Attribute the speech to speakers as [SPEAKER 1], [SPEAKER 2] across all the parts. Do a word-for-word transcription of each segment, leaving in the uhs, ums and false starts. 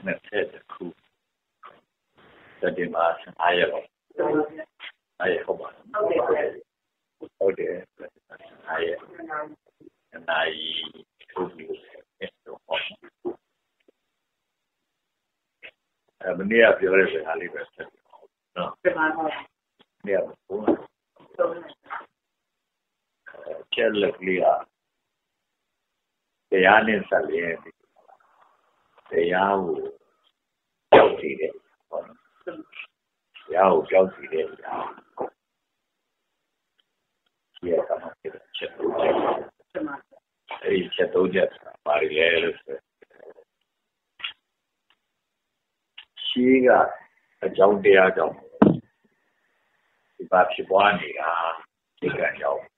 [SPEAKER 1] နှစ်ဆက်တစ်ခုစက်တင်ဘာအားရပါအားရဟုတ်ပါဟုတ်တယ်အားရနိုင်ထုတ်ပြီးတော့ဟောအဲမနေ့ကပြောရတဲ့စကားလေးပဲဆက်နော်ပြန်ပါတော့နေရာဘုံကျက်လက်လေးอ่ะတရားနဲ့ဆက်လျက်တရားကိုကြောက်စီတယ်ဟောတရားကိုကြောက်စီတယ်ညာဒီကမှချက်တော့အဲ့ဒီချက်တော့ချက်ပါရလေလို့ဆိုရှိကအကြောင်းတရားကြောင့်ဒီပါဖြစ်ပွားနေတာဒီကကြောင့်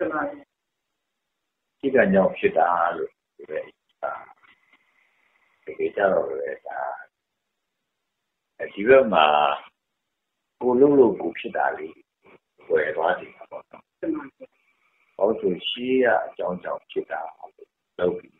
[SPEAKER 1] ဒီကကြောင့်ဖြစ်တာလို့ဒီပဲဒီကြတော့လေဒါဒီဘက်မှာကိုလုံးလို့ကိုဖြစ်တာလေးဝယ်သွားတယ်ပေါ့နော်ဟောဆိုရှိရအကြောင်းကြောင့်ဖြစ်တာလုပ်ပြီး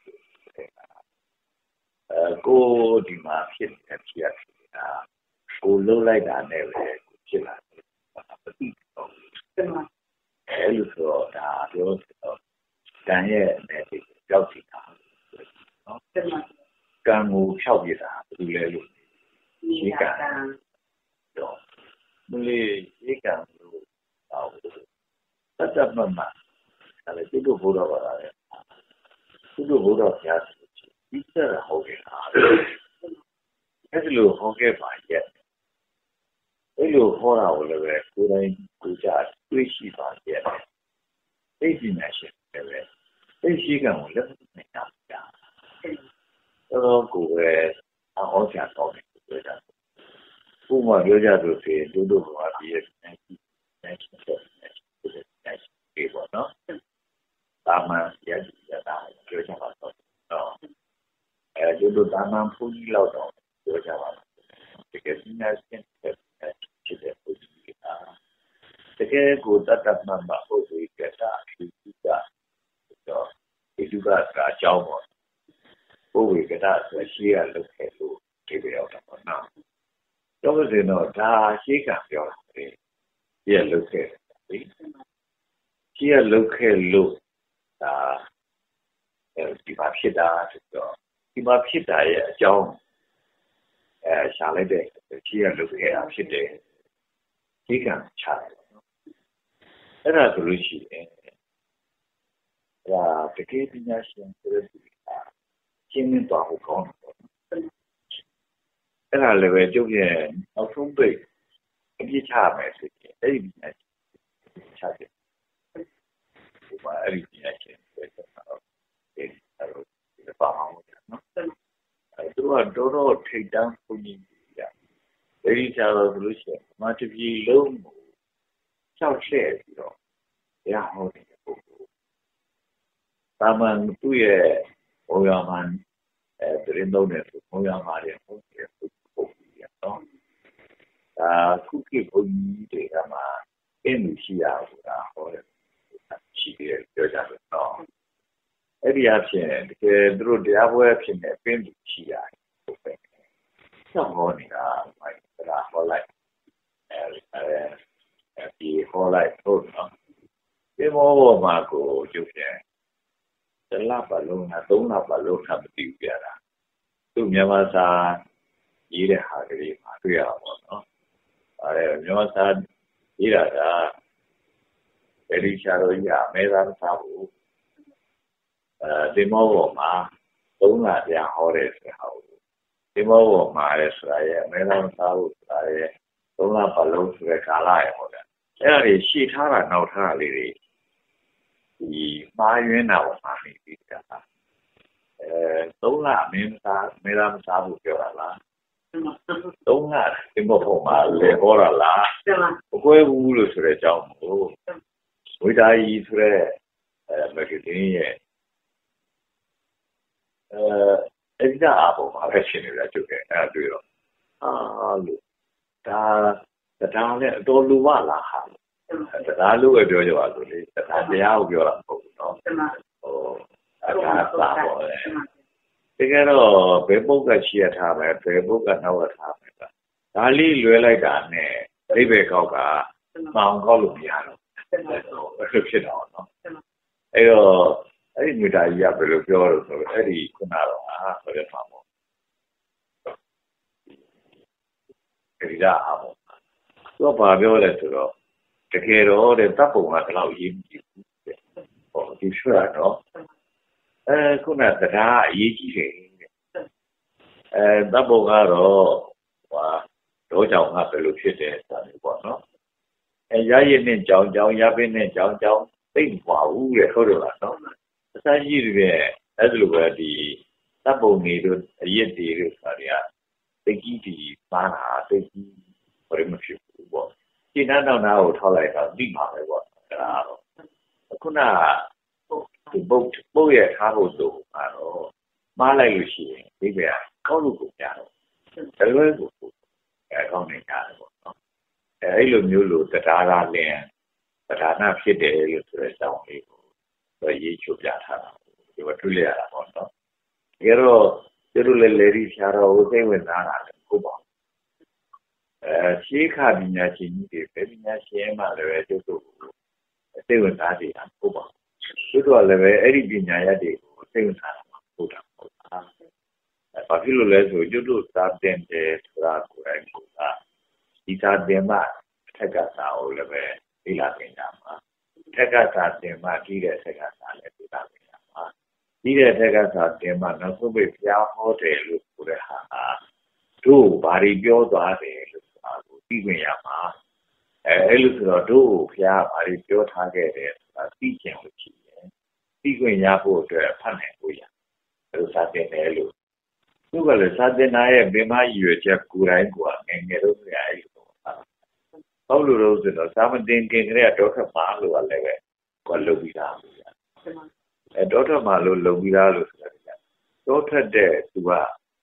[SPEAKER 1] အဲကိုဒီမှာဖြစ်နေဖြစ်ရတာကိုလုံးလိုက်တာနဲ့ပဲဖြစ်လာတယ်မသိတော့အဲလိုဆိုဒါပြောတော့တန်ရဲ့နဲ့ကြောက်စီတာနော်ကံကိုဖြောက်ပြတာဘယ်လိုလဲလို့ရှိကံတော့မလေးရှိကံလို့ဟောတတ်တတ်မှမှဒါလည်းသူတို့ဘုရားပါလားသူတို့ဘုရားပြားဒီစရဟောခဲ့တာအဲ့လိုဟောခဲ့ပါရဲ့အဲ့လိုဟောတာကိုလည်းပဲကိုယ်တိုင်ကိုယ်ကြတွေးရှိပါရဲ့သိပညာရှင်လည်းပဲသိရှိကံကိုလည်းမနာကြတော့ကိုယ်ပဲအဟောချတော်တယ်ပြောတာဥပမာပြောကြလို့ဆိုရင်တို့တို့ဘာပြည့်နေတယ်နေတယ်ဒီပေါ်နော်တာမန်ရည်ရတာပြောကြပါတော့အဲတို့တို့တာမန်ဖူးကြီးလောက်တော့ပြောကြပါတော့တကယ်စနေစင်တဲ့ဖြစ်တဲ့ဖူးကြီးကတကယ်ကိုတတ်တတ်မှမဟုတ်ဘူးကြတာဒီကတော့ဒီလူကအကြောင်းပေါ့ဘုဝေကတာဆိုရှိရလုပ်ခဲ့လို့ဒီပြောက်တာပေါ့နော်တော့ဆိုရင်တော့ဒါရှိကံပြောတာလေရှိရလုပ်ခဲ့တယ်ရှိရလုပ်ခဲ့လို့ဒါအဲဒီမှာဖြစ်တာဆိုတော့ဒီမှာဖြစ်တာရဲ့အကြောင်းအဲရှာလိုက်တဲ့ရှိရလုပ်ခဲ့တာဖြစ်တယ်ရှိကံချတယ်နော်အဲ့ဒါဆိုလို့ရှိရင်ဒါတကယ်ပညာရှင်ဆိုတဲ့သူကရှင်းနေတော့ဟုတ်ကောင်းတယ်အဲ့ဒါလည်းပဲကျုပ်ရဲ့နောက်ဆုံးပိတ်အပြစ်ချမယ်ဆိုရင်အဲ့ဒီပညာရှင်ချတယ်ဒီမှာအဲ့ဒီပညာရှင်ဆိုတော့အဲ့ဒါပါအောင်နော်အဲ့သူကတော်တော်ထိတ်တန့်ပုံကြီးပြအဲ့ဒီချတော့ဆိုလို့ရှိရင်မတပြီလုံးကိုချောက်ရှဲပြီးတော့ရဟောတယ်ပုဂ္ဂိုလ်တာမန်သူ့ရဲ့ဘုရားမှန်အဲတရင်တော့တယ်ဘုရားမှာတယ်ဟုတ်တယ်ပုဂ္ဂိုလ်ကြီးနော်ဒါခုခေတ်ဘုန်းကြီးတွေကမှအင်းလူရှိရဆိုတာဟောတယ်ရှိတယ်ပြောကြတယ်နော်အဲ့ဒီအဖြစ်တကယ်သူတို့တရားပွဲဖြစ်နေပင်းလူရှိရတယ်ဟုတ်ပဲဆောင်းဟောနေတာမိုက်တာဟောလိုက်အဲဒီဟောလိုက်ဟုတ်နော်ဒီမောဘောမှာကိုကျုပ်ပြန်တလပတ်လုံးနဲ့သုံးလပတ်လုံးနဲ့မသိဘူးပြတာသူမြန်မာစာရေးတဲ့ဟာကလေးမှာတွေ့ရတာပေါ့နော်အဲမြန်မာစာရေးတာကဗေဒီရှာတော်ကြီးအမဲသားမစားဘူးအဲဒီမောဘောမှာသုံးလပြန်ဟောတယ်ဆိုဟောဒီမောဘောမှာလဲဆိုတာရဲ့အမဲသားမစားဘူးဆိုတာရဲ့သုံးလပတ်လုံးဆိုတဲ့ကာလရဲ့ဟောတယ်အဲ့ဒါတွေရှေ့ထားတာနောက်ထားတာလေးတွေဒီမှားယွင်းတာကိုမှားနေပြီကအဲသုံးလမင်းသားမဲသားမစားဘူးပြောတာလားသုံးလဒီမောဘောမှာလေဟောတာလားမကွဲဘူးလို့ဆိုတဲ့အကြောင်းကိုဝိဒါယီဆိုတဲ့အဲမဂ္ဂဇင်းရဲ့အဲအဲ့ဒီအပေါ်မှာပဲရှင်းနေတာကျုပ်ကအဲ့ဒါတွေ့တော့အာလို့ဒါတရားနဲ့အတော်လူမလားဟာတရားလို့ပဲပြောကြပါလို့လေတရားတရားကိုပြောတာမဟုတ်ဘူးနော်ဟိုအထာသာပေါ့လေတကယ်တော့ဘယ်ပုဂ္ဂိုလ်ရှိရထားမယ်ဘယ်ပုဂ္ဂိုလ်နောက်ကထားမယ်ဒါလေးလွယ်လိုက်တာနဲ့အိဗေကောက်ကမှောင်ကောက်လို့မရတော့အဲ့ဖြစ်တော့နော်အဲ့တော့အဲ့ဒီမြတာကြီးကဘယ်လိုပြောလို့ဆိုတော့အဲ့ဒီခုနတော့ဟာဆိုရမှာပေါ့ဒီကအားပေါ့သူကဘာပြောလဲဆိုတော့တကယ်တော့တဲ့တပ်ပုံကတလောက်ရေးကြည့်ဘူးတဲ့ဟောဒီဆွရတော့အဲခုနတရားအရေးကြီးတယ်တဲ့အဲတပ်ပုံကတော့ဟာတော့ကြောင့်ငါဘယ်လိုဖြစ်တယ်ဆိုတာပေါ့နော်အဲရရည်နဲ့ကြောင်ကြောင်ရပင်းနဲ့ကြောင်ကြောင်သိမ့်ပါဘူးတဲ့ဟုတ်တယ်လားနော်အစရှိတဲ့အဲ့လိုပဲဒီတပ်ပုံတွေတို့အရစ်တွေတို့ဆိုတာတွေကသိကြီးတီပါတာသိကြီးဘာမှမဖြစ်ဘူးပေါ့ရှင်းနောက်နောက်ကိုထောက်လိုက်တော့ပြီးမှာပဲပေါ့ဒါတော့ခုနဒီပုတ်ပုတ်ရထားဖို့ဆိုတော့မှားလိုက်လို့ရှိရင်ဒီပဲကောက်လို့ကိုကြတော့တလွဲကိုအဲကောင်းနေကြတယ်ပေါ့နော်အဲအဲ့လိုမျိုးလို့တရားသားလင်းတရားနာဖြစ်တယ်လို့ဆိုတဲ့အကြောင်းလေးကိုရေးချုပ်ပြထားတာဒီမှာတွေ့ရတာပေါ့နော်တကယ်တော့ကျတို့လည်းလေဒီဖြာတော်ကိုသိဝင်သားတာလည်းဟုတ်ပါအဲရှေးခါပညာရှင်ကြီးတွေပဲပညာရှင်မှလည်းပဲကျတို့သိဝင်သားတွေဟုတ်ပါကျတို့လည်းပဲအဲ့ဒီပညာရတွေကိုသိဝင်သားတာဟုတ်တာဟုတ်တာဘာဖြစ်လို့လဲဆိုကျတို့သာတင်တယ်ဆိုတာကိုယ်တိုင်ကဒီသာတင်မှထက်ကစာကိုလည်းပဲသိလာတင်တာမှာထက်ကစာတင်မှကြီးတဲ့ထက်ကစာလည်းသိလာတင်တာမှာကြီးတဲ့ထက်ကစာတင်မှနောက်ဆုံးပဲဖျားဟောတယ်လို့ဆိုတဲ့ဟာတို့ဘာတွေပြောသွားတယ်လို့ဆိုတာကိုသိခွင့်ရမှာအဲအဲ့လိုဆိုတော့တို့ဖျားဘာတွေပြောထားခဲ့တယ်ဆိုတာသိချင်လို့ရှိရင်သိခွင့်ရဖို့အတွက်ဖတ်နိုင်ဖို့ရအဲ့လိုစာတင်တယ်လို့သူကလည်းစာတင်နာရဲ့ဘင်မရွယ်ချက်ကိုယ်တိုင်ကငယ်ငယ်တော့ရအဲ့လိုဟုတ်လို့လို့ဆိုတော့စာမတင်ခင်ကလေးကတော့ထမှာလို့လည်းပဲကိုလုံပြီးသားလို့ရအဲတော့ထမှာလို့လုံပြီးသားလို့ဆိုတာတော့ထက်တဲ့သူက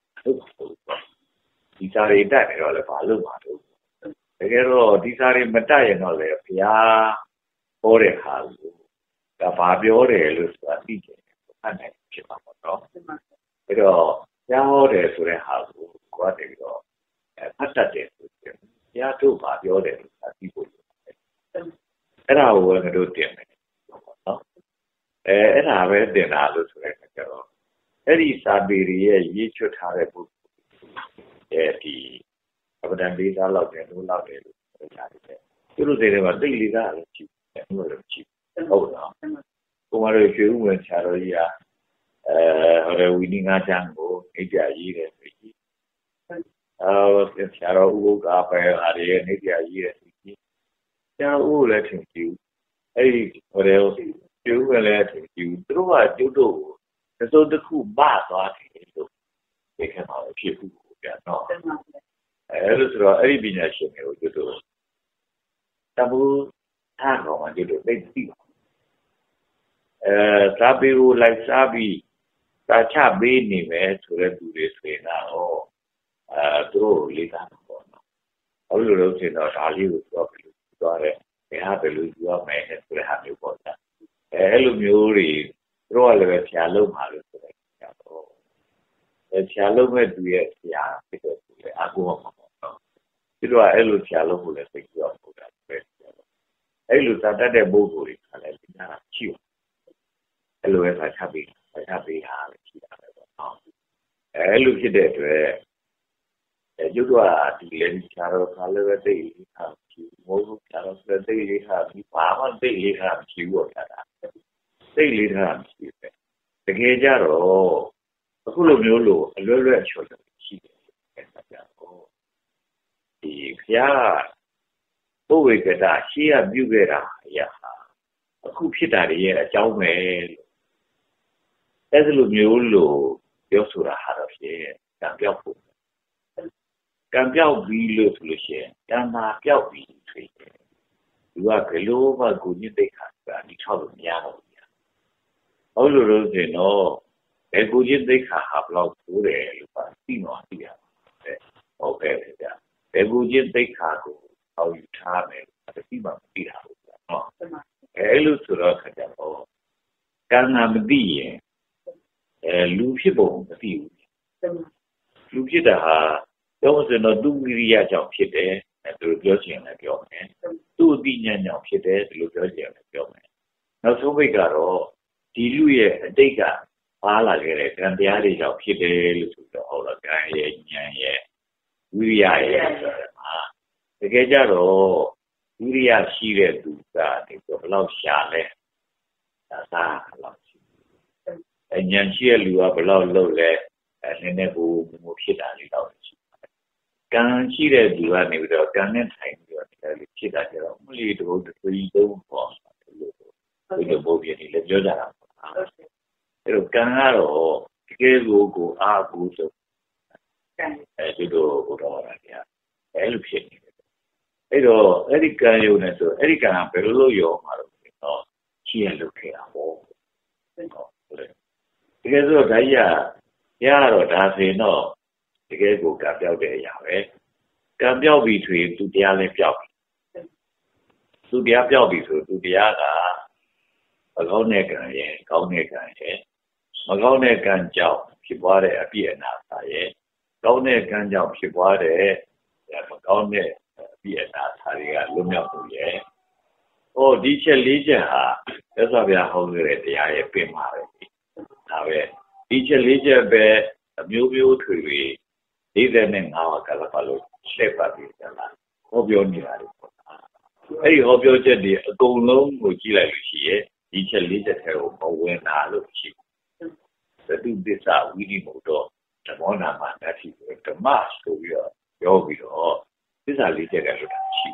[SPEAKER 1] ဒီစာရီတက်နေတော့လည်းဘာလို့မှာတော့တကယ်တော့ဒီစာရီမတက်ရင်တော့လေဘုရားဟောတဲ့ခါလို့ဒါဘာပြောတယ်လို့ဆိုတာသိတယ်ဖတ်နိုင်ဖြစ်မှာပေါ့နော်အဲ့တော့ကြားဟောတယ်ဆိုတဲ့ဟာကိုကိုယ်တည်းတော့ဖတ်တတ်တယ်ဆိုရင်ဘုရားတို့ဘာပြောတယ်လို့သာသိဖို့လိုတယ်အဲ့ဒါကိုလည်းတို့တင်မယ်နော်အဲအဲ့ဒါပဲတင်တာလို့ဆိုတဲ့အခါကျတော့အဲ့ဒီစာပေတွေရဲ့ရေးချွတ်ထားတဲ့ပုဂ္ဂိုလ်အဲဒီအပဒံလေးစားလောက်တယ်လို့လောက်တယ်လို့ပြောကြတယ်သူတို့တွေမှာတိတ်လေးစားလည်းကြည့်တယ်ဘယ်လိုကြည့်ဟုတ်လားကိုမတို့ရွှေဥဝင်ဆရာတော်ကြီးကအဲဟိုရဝီနီငါချမ်းကိုနေပြရေးတယ်ဆိုကြီးအဲဆရာတော်ဦးကပဲအားရနေပြရေးတယ်ဆိုကြီးဆရာဦးလည်းထင်ကြည့်အဲ့ဒီဟိုရရွှေဥဝင်လည်းထင်ကြည့်သူတို့ကကျုပ်တို့သစိုးတစ်ခုမသွားတယ်လို့ဒီခါမှာဖြစ်ဘူးဗျာနော်အဲလိုဆိုတော့အဲ့ဒီပညာရှင်တွေကိုကျုပ်တို့တဘူးထားတော့မှကျုပ်တို့သိသိပါအဲစာပေကိုလိုက်စားပြီးစာချပေးနေမယ်ဆိုတဲ့သူတွေဆိုရင်တော့အဲသူတို့လေးစားမှာပေါ့နော်အဲ့လိုလို့ဆိုတော့ဒါလေးကိုပြောပြီးသွားတယ်ဘယ်ဟာဘယ်လိုပြောမယ်ဆိုတဲ့ဟာမျိုးပေါ့ဗျာအဲအဲ့လိုမျိုးတွေသူတို့ကလည်းပဲဆရာလုံးမှာလို့ဆိုတယ်ဆရာတော့အဲဆရာလုံးမဲ့သူရဲ့ဆရာဖြစ်တဲ့သူလည်းအကူမှာပေါ့နော်သူတို့ကအဲ့လိုဆရာလုံးကိုလည်းသိကြအောင်ပို့တာပဲအဲ့လိုသာတတ်တဲ့ပုဂ္ဂိုလ်တွေကလည်းဒီနာချို့အဲ့လိုပဲဆာချပေးဆာချပေးတာလည်းရှိတာပဲပေါ့နော်အဲ့လိုဖြစ်တဲ့အတွက်အဲကျုပ်တို့ကဒီလေဆရာတော်ကလည်းပဲသိတာရှိမိုးဆရာတော်ကသိလေးတာဒီဘာမှသိလေးတာမရှိဘူးပေါ့ဗျာသိလေးတာမရှိပဲတကယ်ကြတော့အခုလိုမျိုးလို့အလွယ်လွယ်ချော်ချော်ရှိတယ်အဲ့ဒါကြောင့်ဒီခရဘုဝေကတာရှေးကပြုခဲ့တာအရာအခုဖြစ်တာတွေရဲ့အကြောင်းပဲလို့အဲ့ဒီလိုမျိုးလို့ပြောဆိုတာဟာတော့ဖြင့်ကံပြောက်ဖို့ကံပြောက်ပြီးလို့ဆိုလို့ရှိရင်ကံမှာပြောက်ပြီးဆိုရင်သူကဘယ်လိုမှကိုညစ်သိခါတာဒီထောက်လို့မရတော့ဘူးဗျာဟုတ်လို့လို့ဆိုရင်တော့ဘယ်ကိုညစ်သိခါဟာဘလောက်ဆိုးတယ်လို့ပါသိမှသိရပါတယ်ဟုတ်ကဲ့ဗျာဘယ်ကိုညစ်သိခါကိုအောက်ယူထားမယ်အဲ့ဒီမှမသိတာဘူးဗျာနော်အဲ့လိုဆိုတော့ခါကြတော့ကံနာမသိရင်အဲလူလူဖြစ်ပုံမသိဘူးလူဖြစ်တာဟာပြောလို့ဆိုတော့သူဝိရိယကြောင့်ဖြစ်တယ်သူတို့ပြောချင်တယ်ပြောမယ်သူ့အသိဉာဏ်ကြောင့်ဖြစ်တယ်ဒီလိုပြောချင်တယ်ပြောမယ်နောက်ဆုံးပိတ်ကတော့ဒီလူရဲ့အတိတ်ကပါလာခဲ့တဲ့ကံတရားတွေကြောင့်ဖြစ်တယ်လို့ဆိုတော့ဟုတ်လားကံရဲ့ဉာဏ်ရဲ့ဝိရိယရဲ့ဆိုတော့ဟာတကယ်ကြတော့ဝိရိယရှိတဲ့သူကဒီဘယ်လောက်ရှာလဲဒါသာဘယ်လောက်ရှိအဉာဏ်ရှိတဲ့လူကဘယ်လောက်လုပ်လဲအဲနည်းနည်းကိုမျိုးဖြစ်တာလေးတော့ရှိပါတယ်ကံရှိတဲ့သူကနေပြီးတော့ကံနဲ့ထိုင်ပြီးတော့ဒီလိုဖြစ်တာကြတော့မလီတို့တို့ကြီးသုံးပေါ့လို့ဒီလိုပုံပြနေလေပြောကြတာပေါ့အဲ့တော့ကံကတော့တကယ်ကိုကိုအားကိုးဆိုအဲဒီလိုဟိုတော့ဗျာအဲ့လိုဖြစ်နေတယ်အဲ့တော့အဲ့ဒီကံယုံနေဆိုအဲ့ဒီကံကဘယ်လိုလုပ်ရောမှာလို့တော့ရှင်းရလုပ်ခဲ့တာပေါ့ဟုတ်တယ်တကယ်ဆိုဓာတ်ရရတော့ဒါဆိုရင်တော့တကယ်ကိုကံပြောက်တဲ့အရာပဲကံပြောက်ပြီဆိုရင်သူတရားလည်းပြောက်ပြီသူတရားပြောက်ပြီဆိုသူတရားကမကောင်းတဲ့ကံရဲ့ကောင်းတဲ့ကံရဲ့မကောင်းတဲ့ကံကြောင့်ဖြစ်ပွားတဲ့အပြည့်အနာစာရဲ့ကောင်းတဲ့ကံကြောင့်ဖြစ်ပွားတဲ့မကောင်းတဲ့အပြည့်အနာစာတွေကလွတ်မြောက်မှုရဲ့ဟောဒီချက်လေးချက်ဟာသက်သာပြဟောခဲ့တဲ့တရားရဲ့ပြင်ပါပဲဒါပဲဒီချက်လေးချက်ပဲအမျိုးမျိုးထွေထွေ၄၅ပါးကလည်းဘာလို့ရှက်ပါပြီလားဟောပြောနေတာလေပေါ့အဲ့ဒီဟောပြောချက်တွေအကုန်လုံးကိုကြည့်လိုက်လို့ရှိရဲ့ဒီချက်လေးချက်ထဲကိုမဝင်တာလို့ရှိသတိပစ္စဝိရိမုတ်တော့ဓမ္မနာမှာတတိဓမ္မဆိုပြီးတော့ပြောပြီးတော့ပစ္စလေးချက်ကလို့တာရှိ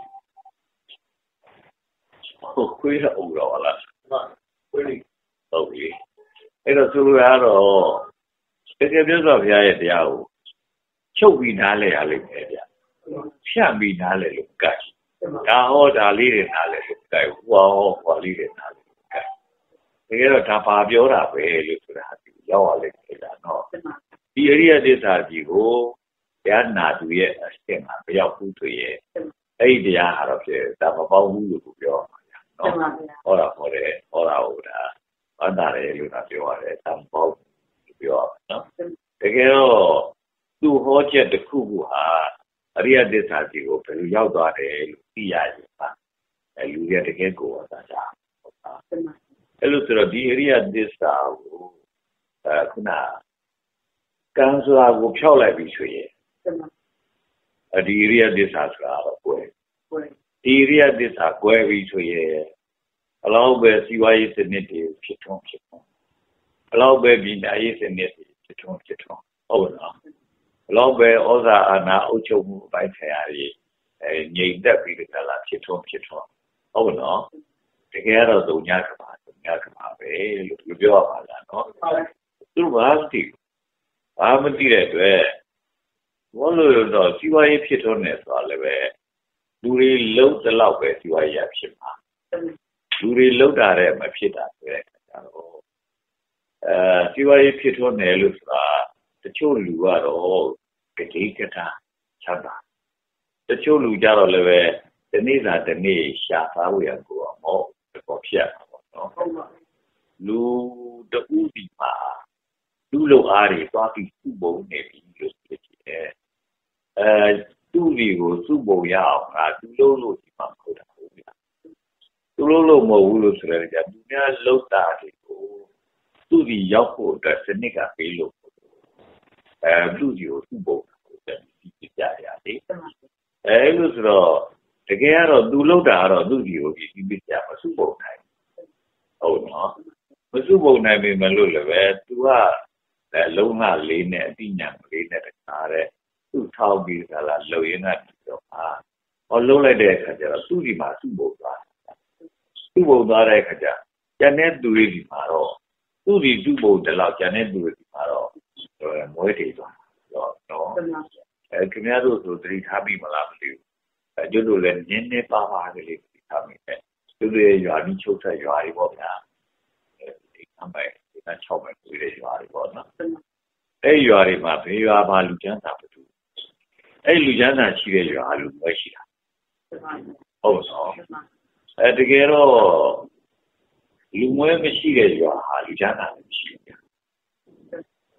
[SPEAKER 1] ဟုတ်ခွေးတော့တော့လားခွေးဟုတ်ပြီအဲ့တော့သူတို့ကတော့တကယ်ပြောဆိုဘုရားရဲ့တရားကိုချုပ်ပြီးနားလဲရလိမ့်မယ်ဗျဖြတ်ပြီးနားလဲလို့ကတ်ဒါဟောဒါလေးတွေနားလဲလို့ကတ်ဟောဟောလေးတွေနားလဲလို့ကတ်တကယ်တော့ဒါပါပြောတာပဲလို့ဆိုတာရောက်ရလိမ့်မယ်လားနော်ဒီအရိယသစ္စာကြီးကိုတရားနာသူရဲ့အရှင်းမှာမရောက်ဘူးဆိုရင်အဲ့ဒီတရားဟာတော့ဖြစ်ဒါမပေါဘူးလို့ပြောမှာညာနော်ဟောတာဟောတယ်ဟောတာဟောတာဘာသာရဲလို့သာပြောရတယ်ဒါမပေါဘူးပြောရမယ်နော်တကယ်တော့သူဟောချက်တစ်ခုခုဟာအရိယသစ္စာကြီးကိုဘယ်လိုရောက်သွားတယ်လို့သိရရင်ပါအဲလူရတကယ်ကိုသာသာဟုတ်ပါအဲ့လိုဆိုတော့ဒီအရိယသစ္စာကိုခုနကံဆိုတာကိုဖြောက်လိုက်ပြီဆိုရင်ဒီအရိယသစ္စာဆိုတာတော့ကွယ်ဒီအရိယသစ္စာကွယ်ပြီဆိုရင်အလောက်ပဲစီဝါရေးစနစ်တွေဖြစ်ထွန်းဖြစ်ထွန်းအလောက်ပဲပြည်နာရေးစနစ်တွေဖြစ်ထွန်းဖြစ်ထွန်းဟုတ်လားအလောက်ပဲဩဇာအာဏာအုပ်ချုပ်မှုအပိုင်းဆိုင်ရာတွေအဲငြိမ်သက်ပြီးကြလားဖြစ်ထွန်းဖြစ်ထွန်းဟုတ်လားတကယ်တော့ဒုညကပါဒုညကပါပဲလို့ပြောရပါလားနော်သူဘာသိဘာမသိတဲ့အတွက်ဘာလို့တော့စီဝါရေးဖြစ်ထွန်းနေဆိုတာလည်းပဲလူတွေလုံးတလောက်ပဲစီဝါရေးရဖြစ်မှာလူတွေလုံးတာတဲ့မဖြစ်တာဆိုတဲ့အခါကျတော့အဲစီဝါရေးဖြစ်ထွန်းတယ်လို့ဆိုတာတချို့လူကတော့ကြိတ်ကတာချမ်းသာတချို့လူကြတော့လည်းပဲဒီနေ့သာဒီနေ့ရှာသားဝေရကိုတော့မဟုတ်တော့ဖြစ်ရမှာပေါ့နော်လူတူဒီမှာလူလိုအားတွေသွားပြီးစုပုံနေပြီလို့ဖြစ်တယ်အဲသူ့ဒီကိုစုပုံရအောင်ငါသူလုံးလို့ဒီမှာမဟုတ်တာဘူးဗျာသူလုံးလို့မဟုတ်ဘူးလို့ဆိုရတဲ့ကြသူများလောက်တာတွေကိုသူ့ဒီရောက်ဖို့အတွက်စနစ်ကပေးလို့အဲသူ့ဒီကိုစုပုံတယ်ဒီကြရတယ်အဲလို့ဆိုတော့တကယ်ကတော့သူလောက်တာကတော့သူ့ဒီကိုဒီပြပြမစုပုံနိုင်ဟုတ်နော်မစုပုံနိုင်ပေမဲ့လို့လည်းပဲသူကအဲလုံးဝလေးနဲ့အတိညာလေးနဲ့တခါတဲ့သူ့ထောက်ပြီးသလားလုံရင်းကပြောပါဟောလုံးလိုက်တဲ့အခါကျတော့သူ့ဒီမှာစုပုံသွားစုပုံသွားတဲ့အခါကျကျန်တဲ့သူတွေဒီမှာတော့သူ့ဒီစုပုံတလောက်ကျန်တဲ့သူတွေဒီမှာတော့မွေးတေသွားတော့နော်အဲခင်ဗျားတို့ဆိုသတိထားပြီးမလားမသိဘူးအဲကျွတ်တို့လည်းနင်းနေပါပါကလေးသတိထားမိတယ်သူတွေရွာပြီးချုပ်ဆက်ရွာတွေပေါ့ဗျာအဲဒီအမိုက်ဒီက၆မိုက်တွေ့တဲ့ရွာတွေပေါ့နော်အဲရွာတွေမှာဘေးရွာပါလူချမ်းသာပတူအဲလူချမ်းသာရှိတဲ့ရွာလူပဲရှိတာဟုတ်နော်အဲတကယ်တော့လူမွဲမရှိတဲ့ရွာဟာလူချမ်းသာမရှိဘူး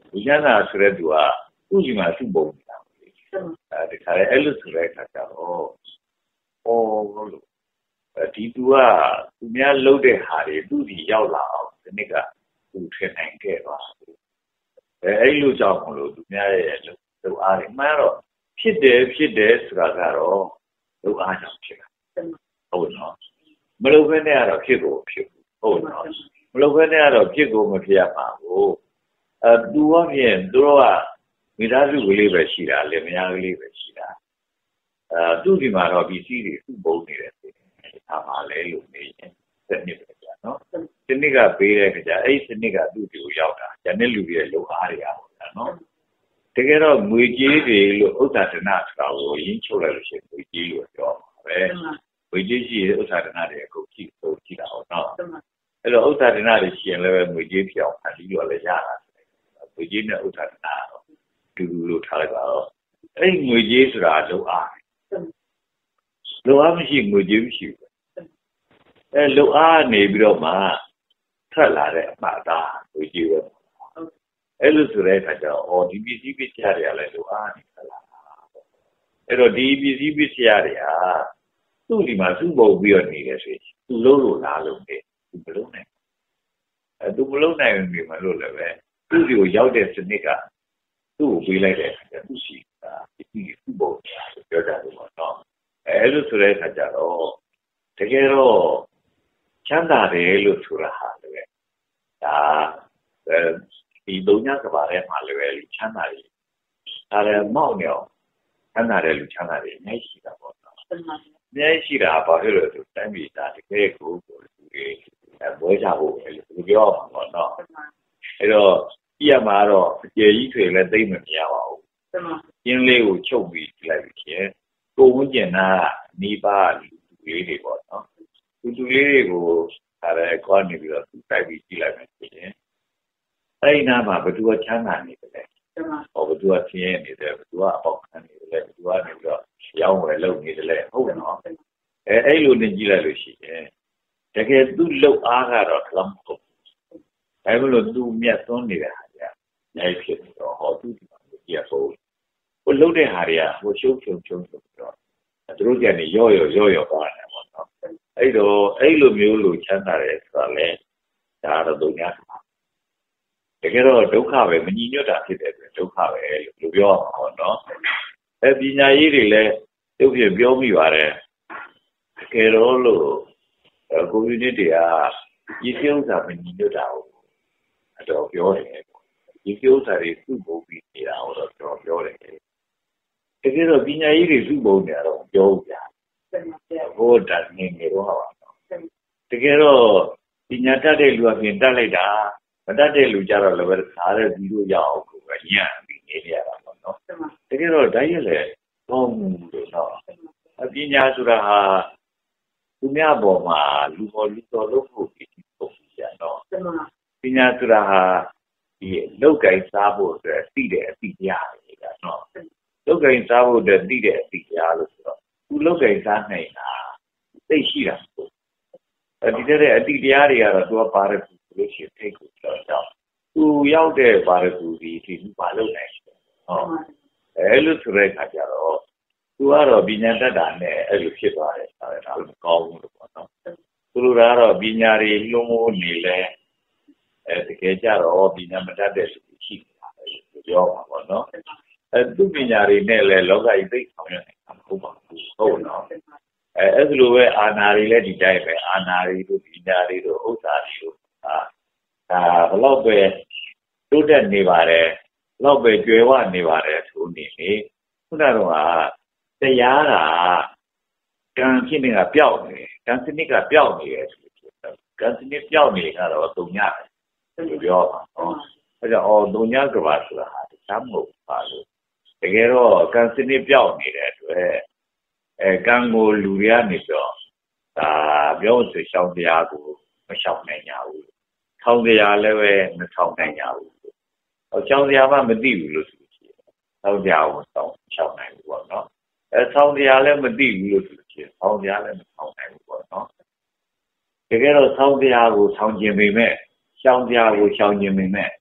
[SPEAKER 1] လူချမ်းသာဆိုတဲ့သူကသူ့ဒီမှာသူ့ပုံနေတာအဲဒီခါလေအဲ့လိုဆိုတဲ့အခါကျတော့ဟောလို့ဒီသူကသူများလှုပ်တဲ့ဟာတွေသူ့ဒီရောက်လာအောင်ဒီနေ့ကသူထင်နိုင်ခဲ့ပါအဲအဲ့လိုကြောင့်မလို့သူများရဲ့လှုပ်အားတွေမှန်တော့ဖြစ်တယ်ဖြစ်တယ်ဆိုတာကတော့လှုပ်အားကြောင့်ဖြစ်တာဟုတ်နော်မလှုပ်ဘဲနဲ့ကတော့ဖြစ်ကိုဖြစ်ဟုတ်နော်မလှုပ်ဘဲနဲ့ကတော့ဖြစ်ကိုမဖြစ်ရပါဘူးအဲသူကဖြင့်သူတို့ကမိသားစုကလေးပဲရှိတာလင်မယားကလေးပဲရှိတာအဲသူ့ဒီမှာတော့ပစ္စည်းတွေသူ့ပုံနေတယ်ဒါမှလည်းလို့နေရင်စနစ်ပဲကြာနော်စနစ်ကပေးတဲ့ခါကျအဲ့စနစ်ကသူ့ဒီကိုရောက်တာဂျန်တဲ့လူတွေရဲ့လုံအားတွေအားပေါ့နော်တကယ်တော့ငွေကြေးတွေလို့ဥစ္စာဒနာဆိုတာကိုရင်းချုပ်လိုက်လို့ရှိရင်ငွေကြေးလို့ပြောပါပဲငွေကြေးရှိရင်ဥစ္စာဒနာတွေအကုန်ကြည့်ဆိုကြည့်တာဟုတ်နော်အဲ့တော့ဥစ္စာဒနာတွေရှိရင်လည်းငွေကြေးပြောင်းဖန်ပြီးတော့လည်းရတာငွေကြေးနဲ့ဥစ္စာဒနာတော့တူတူလို့ထားလိုက်ပါတော့အဲ့ငွေကြေးဆိုတာလုံအားလုံအားမရှိငွေကြေးမရှိဘူးအဲလုံအားနေပြီးတော့မှထွက်လာတဲ့အမှားသားငွေကြေးပဲအဲ့လိုဆိုတဲ့အခါကျတော့အော်ဒီပစ္စည်းပစ္စည်းတွေကလည်းလုံအားနေထွက်လာတာအဲ့တော့ဒီပစ္စည်းပစ္စည်းတွေကသူ့ဒီမှာသူ့ပုံပြီးတော့နေတယ်ဆိုရင်သူ့လုံးလို့လားလို့နေသူမလုံးနိုင်အဲသူမလုံးနိုင်ဘူးမလို့လည်းပဲသူ့ဒီကိုရောက်တဲ့စနစ်ကသူ့ကိုပေးလိုက်တဲ့အခါကျသူ့ရှိတာဒီသူ့ပုံပြောကြတယ်ပေါ့နော်အဲလိုဆိုတဲ့အခါကျတော့တကယ်တော့ချမ်းသာတယ်လို့ဆိုတာဟာလည်းဒါဒီဒုညကဘာထဲမှာလည်းလူချမ်းသာတယ်ဒါလည်းမောက်နေအောင်ချမ်းသာတယ်လူချမ်းသာတယ်အများကြီးရှိတာပေါ့နော်အများကြီးရှိတာဘာဖြစ်လို့လဲဆိုတိုင်းပြည်သားတကယ်ကိုလူတွေဘွဲကြဖို့ပဲလို့ပြောမှာပေါ့နော်အဲ့တော့ကြည့်ရမှာတော့အကျေကြီးတွေလည်းသိမ့်မမြင်ပါဘူးကျင်းလေးကိုချုပ်ပြီးကြည့်လိုက်လို့ရှင်ကိုဝန်းကျင်နာနေပါလူလေးတွေပေါ့နော်လူလူလေးတွေကိုဒါလည်းခေါ်နေပြီးတော့သူတိုက်ပြီးကြည့်လိုက်မယ်ဆိုရင်အဲ့ဒီနားမှာဘယ်သူကချမ်းသာနေတယ်ဟောဘယ်သူကဆင်းရဲနေတယ်ဘယ်သူကအပေါက်ခံနေတယ်ဘယ်သူကနေပြီးတော့ရောင်းဝယ်လုပ်နေတယ်ဟုတ်နော်အဲအဲ့လိုနေကြည့်လိုက်လို့ရှိရင်တကယ်သူ့လှုပ်အားကတော့တလုံးမဟုတ်ဘူးဒါပေမဲ့သူမြတ်သွန်းနေတဲ့ဟာကြီးနိုင်ဖြစ်ပြီးတော့ဟောသူ့ဒီမှာကြည့်ရဖို့ဟိုလှုပ်တဲ့ဟာတွေကဟိုရှုံးရှုံးရှုံးဆိုပြီးတော့သူတို့ကနေရော့ရော့ရော့ရော့သွားတယ်ပေါ့နော်အဲ့တော့အဲ့လိုမျိုးလိုချမ်းသာတယ်ဆိုတာလေဒါတော့ဒုညာတကယ်တော့ဒုက္ခပဲမညီညွတ်တာဖြစ်တဲ့အတွက်ဒုက္ခပဲလို့ပြောရမှာပေါ့နော်အဲပညာရေးတွေလည်းသူ့ပြင်ပြောမိပါတယ်တကယ်တော့လို့ကွန်မြူနတီကဒီကိစ္စမညီညွတ်တာကိုအတော်ပြောတယ်ဒီကိစ္စတွေသူ့ပုံပြီးနေတာတော့တော်ပြောတယ်တကယ်တော့ပညာရေးတွေသူ့ပုံနေတော့ပြောကြဟိုတတ်နေနေတော့ပါတော့တကယ်တော့ပညာတတ်တဲ့လူအပြင်တတ်လိုက်တာမတတ်တဲ့လူကြတော့လည်းပဲစားတဲ့ဗီဒီယိုရအောင်ကိုပဲညံ့ပြီးနေရတာပေါ့နော်တကယ်တော့ဓာတ်ရက်လေကောင်းလို့တော့အပညာဆိုတာဟာသူများပေါ်မှာလူပေါ်လူတော်လို့ဖို့ပြီးပုံပြတော့ပညာဆိုတာဟာဒီလောက်ကင်စားဖို့အတွက်သိတဲ့အသိတရားတွေကနော်လောက်ကင်စားဖို့အတွက်သိတဲ့အသိတရားလို့ဆိုတော့သူလောက်ကင်စားနိုင်တာသိရှိတာပေါ့အဲဒီတဲ့အသိတရားတွေကတော့သူကပါတယ်လို့ရှိရင်ထိတ်ကိုကြောက်ကြောက်သူရောက်တဲ့ပါရဂူဒီဒီမလုပ်နိုင်ဘူးဟောအဲလိုဆိုတဲ့အခါကျတော့သူကတော့ပညာတတ်တာနဲ့အဲ့လိုဖြစ်သွားတယ်ဆိုတော့ဒါမကောင်းဘူးလို့ပေါ့နော်သူတို့ကတော့ပညာတွေလွန်မိုးနေလဲအဲတကယ်ကြတော့ပညာမတတ်တဲ့လူရှိနေတာပဲလို့ပြောပါပေါ့နော်အဲသူပညာတွေနဲ့လဲလောကကြီးသိဆောင်ရနေတာမဟုတ်ပါဘူးဟုတ်နော်အဲအဲ့လိုပဲအာနာတွေလည်းဒီတိုင်းပဲအာနာတွေတို့ပညာတွေတို့ဥစ္စာတွေတို့အာဒါဘလို့ပဲတိုးတက်နေပါတယ်ဘလို့ပဲကျွယ်ဝနေပါတယ်ဆိုနေလေခုနကတော့တရားကကံဖြစ်နေတာပျောက်နေတယ်ကံစနစ်ကပျောက်နေတယ်ဆိုလို့ကံစနစ်ပျောက်နေကတော့တုံညတယ်လို့ပြောပါဟောအဲကြောင့်အော်တုံညကဘာဆိုတာဟာတခြားမဟုတ်ပါလို့တကယ်တော့ကံစနစ်ပျောက်နေတဲ့အတွက်အဲကံကိုလူတွေကနေတော့ဒါပြောဆိုရှောင်းတရားကိုမရှောင်နိုင်ကြဘူးထောင်တရားလည်းပဲမထောင်နိုင်ကြဘူးဟောရှောင်းတရားမှမသိဘူးလို့ဆိုချင်ထောင်တရားကိုရှောင်းရှောင်နိုင်ဘူးပေါ့နော်အဲထောင်တရားလည်းမသိဘူးလို့ဆိုချင်ထောင်တရားလည်းမထောင်နိုင်ဘူးပေါ့နော်တကယ်တော့ထောင်တရားကိုထောင်ကျင်ပေမဲ့ရှောင်းတရားကိုရှောင်ကျင်ပေမဲ့ကို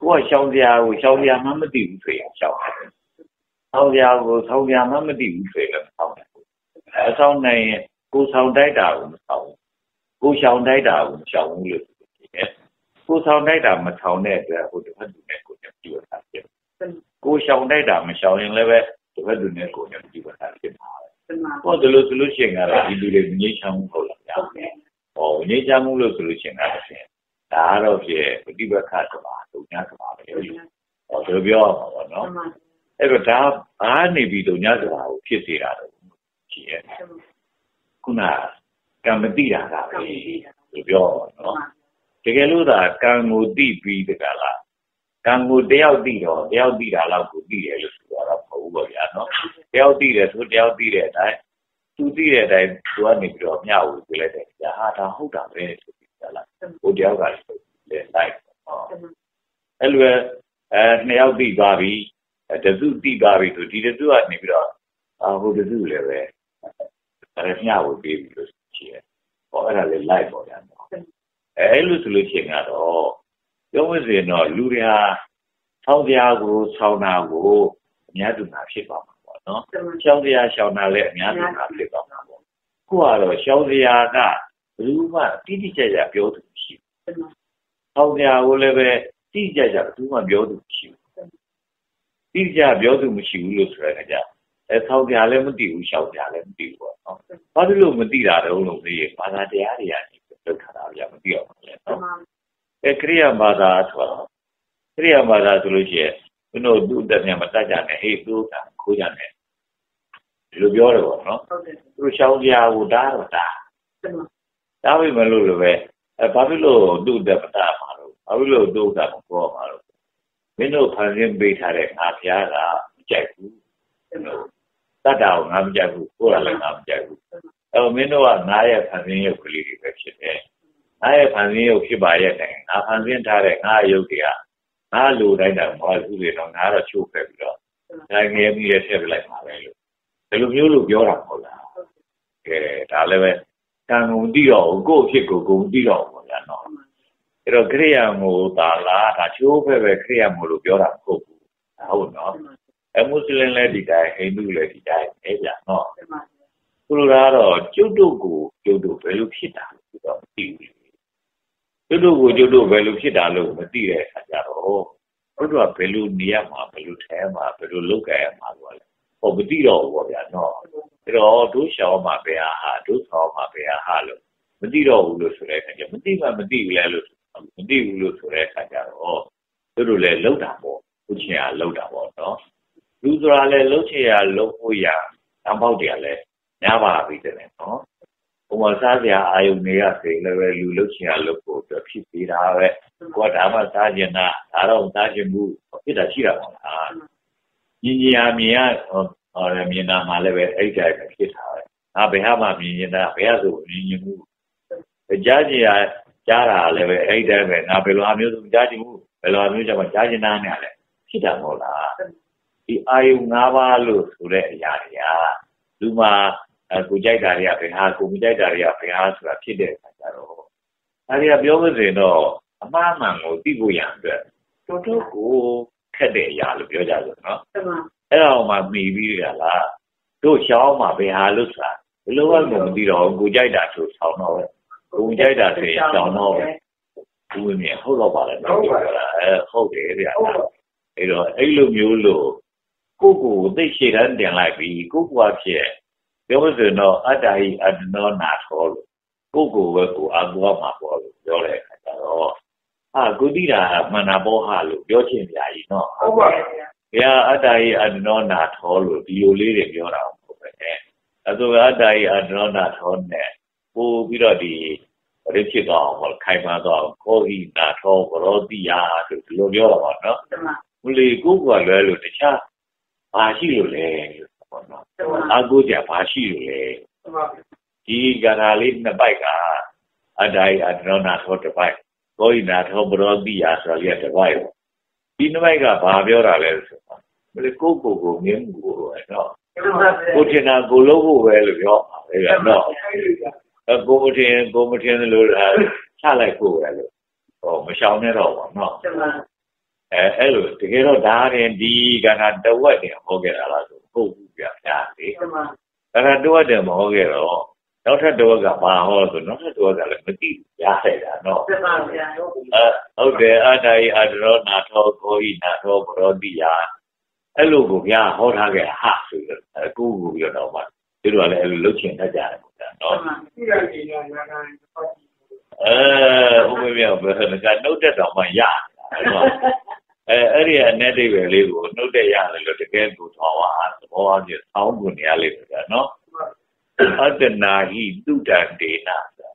[SPEAKER 1] ကိုကရှောင်းစရာကိုရှောင်းစရာမှမသိဘူးဆိုရင်ရှောင်းတယ်ဆောင်းစရာကိုဆောင်းစရာမှမသိဘူးဆိုရင်ဆောင်းတယ်အဆောင်းနိုင်ရင်ကိုဆောင်းတိုက်တာကိုမဆောင်းကိုရှောင်းတိုက်တာကိုမရှောင်းဘူးလို့ကိုဆောင်းတိုက်တာမဆောင်းတဲ့အတွက်ဟိုတစ်ဖက်သူနဲ့ကိုယ်ကြည့်ရတာဖြစ်ကိုရှောင်းတိုက်တာမရှောင်းရင်လည်းပဲတစ်ဖက်သူနဲ့ကိုယ်ကြည့်ရတာဖြစ်မှာပေါ့ဒီလိုဆိုလို့ရှိရင်ကတော့ဒီလူတွေငြိမ်းချမ်းမှုဟုတ်လားဗျာဟောငြိမ်းချမ်းမှုလို့ဆိုလို့ရှိရင်ကတော့ဖြင့်ဒါကတော့ဖြင့်ပฏิပက္ခဆိုတာဒုညဆိုတာပဲဟောဒီလိုပြောရမှာပေါ့နော်အဲ့တော့ဒါဘာနေပြီးဒုညဆိုတာကိုဖြစ်စေတာတော့ရှိရဲ့ခုနကံမတိတာကပဲဒီပြောနော်တကယ်လို့သာကံကိုတိပြီးတကလားကံကိုတယောက်တိတော့တယောက်တိတာလောက်ကိုတိတယ်လို့ဆိုတော့မဟုတ်ဘူးဗျာနော်တယောက်တိတယ်ဆိုတယောက်တိတဲ့အတိုင်းသူတိတဲ့အတိုင်းသူကနေပြီးတော့မျှဝေပြလိုက်တယ်ကြာဟာဒါဟုတ်တာပဲဆိုပြီးကြလားဟိုတယောက်ကလည်းလိုက်ဟောအဲ့လိုအဲနှစ်ယောက်တိသွားပြီတစုတိသွားပြီဆိုဒီတစုကနေပြီးတော့အာဟိုတစုလည်းပဲအဲ့မျှဝေပြီးပြီလို့ရှိရဲဟောအဲ့ဒါလည်းလိုက်ပေါ်တယ်နော်အဲ့လိုဆိုလို့ရှိရင်ကတော့ပြောမစင်တော့လူတွေဟာဆောင်းတရားကိုဆောင်းတာကိုအများစုမှာဖြစ်ပါမှာပေါ့နော်ရှောင်းတရားရှောင်းတာလည်းအများစုမှာဖြစ်ပါမှာပေါ့ကိုကတော့ရှောင်းတရားကဘယ်သူမှတိတိကျကျပြောသူမရှိဘူးဆောင်းတရားကိုလည်းပဲတိတိကျကျဘယ်သူမှပြောသူမရှိဘူးတိတိကျပြောသူမရှိဘူးလို့ဆိုရတဲ့ကြအဲဆောင်းတရားလည်းမသိဘူးရှောင်းတရားလည်းမသိဘူးပေါ့နော်ဘာဖြစ်လို့မသိတာတုံးလို့မေးရင်ဘာသာတရားတွေကနေလောက်ထားတာဗျာမသိအောင်လေနော်အဲခရိယာဘာသာဆိုတော့ခရိယာဘာသာဆိုလို့ရှိရင်ဘုတို့သူ့တက်မြန်မတတ်ကြနဲ့ဟေးသူ့ကခိုးကြနဲ့ဒီလိုပြောတယ်ပေါ့နော်ဟုတ်တယ်သူရှောင်းကြကိုတားတော့တားတားပြီမလို့လည်းပဲအဲဘာဖြစ်လို့သူ့တက်မတားမှာလို့ဘာဖြစ်လို့သူ့ကမခေါ်မှာလို့မင်းတို့ဖန်ဆင်းပေးထားတဲ့ငါဖျားကမကြိုက်ဘူးတတ်တာကိုငါမကြိုက်ဘူးကိုယ်ကလည်းငါမကြိုက်ဘူးအဲမင်းတို့ကငါရဲ့ဖန်ဆင်းရုပ်ကလေးတွေပဲဖြစ်တယ်ငါရဲ့ဖန်ဆင်းရုပ်ဖြစ်ပါရဲ့တိုင်ငါဖန်ဆင်းထားတဲ့ငါရုပ်တွေကငါလိုတိုင်းတာဘာလို့လဲတော့ငါတော့ချိုးဖက်ပြီးတော့ဒါငယ်ပြီးရထည့်ပလိုက်မှာပဲလို့ဒီလိုမျိုးလို့ပြောတာမဟုတ်လားကဲဒါလည်းပဲကံကုန်တိတော့ကိုယ့်အဖြစ်ကိုကုန်တိတော့ပေါ့ဗျာနော်အဲ့တော့ခရိယာမို့သာလားဒါချိုးဖက်ပဲခရိယာမို့လို့ပြောတာမဟုတ်ဘူးဟုတ်နော်အမွတ်စလင်လည်းဒီတိုင်းဟိန္ဒူလည်းဒီတိုင်းအဲ့ဗျာနော်ဆိုလိုတာကတော့ကျုပ်တို့ကိုကျုပ်တို့ဘယ်လိုဖြစ်တာလို့တော့မသိဘူးကျုပ်တို့ကိုကျုပ်တို့ဘယ်လိုဖြစ်တာလို့မသိတဲ့အခါကျတော့ကျုပ်တို့ကဘယ်လိုနေရမှာဘယ်လိုထဲမှာဘယ်လိုလုပ်ကြရမှာလို့လဲဟောမသိတော့ဘူးပေါ့ဗျာနော်အဲ့တော့ဒုရှောင်းမှာပဲဟာဒုဆောင်းမှာပဲဟာလို့မသိတော့ဘူးလို့ဆိုတဲ့အခါကျမသိမှမသိဘူးလဲလို့မသိဘူးလို့ဆိုတဲ့အခါကျတော့ကျုပ်တို့လည်းလောက်တာပေါ့ဘုချင်းကလောက်တာပေါ့နော်လူဆိုတာလည်းလှုပ်ချင်ရလှုပ်ဖို့ရတောင်ပေါက်တယ်လည်းများပါပြီတဲ့နော်ဘုံမစားစရာအာယုန်တွေကဆိုရင်လည်းလူလှုပ်ချင်ရလှုပ်ဖို့အတွက်ဖြစ်သေးတာပဲကိုကဒါမှစားကျင်တာဒါတော့စားကျင်မှုဖြစ်တာရှိတာပါလားညီညီအမြင်ရဟောမြင်တာမှလည်းပဲအဲ့တိုင်းပဲဖြစ်တာပဲငါဘယ်ဟာမှမြင်နေတာဘယ်ဟာဆိုမြင်ရင်မှုကြားကျင်ရကြားတာလည်းပဲအဲ့တိုင်းပဲငါဘယ်လိုအမျိုးဆုံးကြားကျင်မှုဘယ်လိုအမျိုးကြောင့်ကြားကျင်တာနဲ့လည်းဖြစ်တာမဟုတ်လားဒီအာယုန်၅ပါးလို့ဆိုတဲ့အရာတွေကလူမှာကိုကြိုက်တာတွေကဘယ်ဟာကိုမကြိုက်တာတွေကဘယ်ဟာဆိုတာဖြစ်တဲ့အခါကျတော့ဒါတွေကပြောမစင်တော့အမှားမှန်ကိုသိဖို့ရအတွက်တော်တော်ကိုခက်တဲ့အရာလို့ပြောကြလို့နော်အဲ့ဒါမှမှီပြီးရလားတို့ရှောင်းမှာဘယ်ဟာလို့ဆိုတာဘယ်လိုမှမသိတော့ကိုကြိုက်တာဆိုဆောင်းတော့ပဲကိုကြိုက်တာဆိုရင်ဆောင်းတော့ပဲဘူးမြင်ဟုတ်တော့ပါလေနော်အဲဟုတ်တယ်ဗျာအဲ့တော့အဲ့လိုမျိုးလို့ကိုကိုသိရှိတန်းတင်လိုက်ပြီးကိုကွာဖြစ်ပြောလို့ဆိုတော့အတ္တဟိအတ္တနောနာထောလို့ကိုကိုပဲကိုအကူမှာပေါ့လို့ပြောတဲ့အခါကျတော့အာကုတိတာမန္နာဘောဟလို့ပြောချင်ပြကြီးနော်ဟုတ်ပါဘူးဗျာအတ္တဟိအတ္တနောနာထောလို့ဒီလိုလေးတွေပြောတာဟုတ်ပဲအဲဆိုအတ္တဟိအတ္တနောနာထောနဲ့ပို့ပြီးတော့ဒီရစ်ဖြစ်တော့ဟောခိုင်မာတော့ကိုဟိနာထောဘရောတိယာဆိုဒီလိုပြောတာပါနော်ဘုလေကိုကလွဲလို့တခြားဘာရှိလို့လဲပေါ့နော်အကူကြဘာရှိလို့လဲဒီကရာလေးနှစ်ပိုက်ကအတ္တဟိအတ္တနောနာထောတစ်ပိုက်ကိုဟိနာထောဘရောတိယာဆိုရတဲ့တစ်ပိုက်ဒီနှစ်ပိုက်ကဘာပြောတာလဲဆိုတော့ဘယ်ကိုကိုကိုငင်းမှုကိုပဲနော်ကိုထင်တာကိုလို့ဖို့ပဲလို့ပြောအဲ့ဒါနော်ကိုမထင်ကိုမထင်လို့ချလိုက်ဖို့ပဲလို့ဟောမရှောင်နဲ့တော့ပါနော်အဲအဲ့လိုတကယ်တော့ဒါရင်ဒီကဏ္ဍတဝက်တယ်ဟောခဲ့တာလားဆိုဟုတ်ဘူးဗျာဗျာလေကဏ္ဍတဝက်တယ်မဟောခဲ့တော့နောက်ထပ်တဝက်ကဘာဟောဆိုနောက်ထပ်တဝက်ကလည်းမသိရခဲ့တာနော်ဟုတ်ပါဗျာအဲဟုတ်တယ်အတာယအတရောနာထောကိုဤနာထောဘရောတိယအဲ့လိုကိုဗျာဟောထားခဲ့ဟာဆိုတော့အခုကိုပြီးတော့မှသူတို့ကလည်းအဲ့လိုလှုပ်ချင်တတ်ကြတယ်ဗျာနော်သိရနေရနာနာအဲဥပမာပြောဘယ်လိုကနှုတ်တက်တော်မှရနော်အဲအဲ့ဒီအနဲ့တိပဲလေးကိုနှုတ်တက်ရတယ်လို့တကယ်ကိုသောဝါသဘောအချင်းဆောင်းကုန်နေရလိမ့်မယ်နော်အတ္တနာဟိတုတံဒေနာ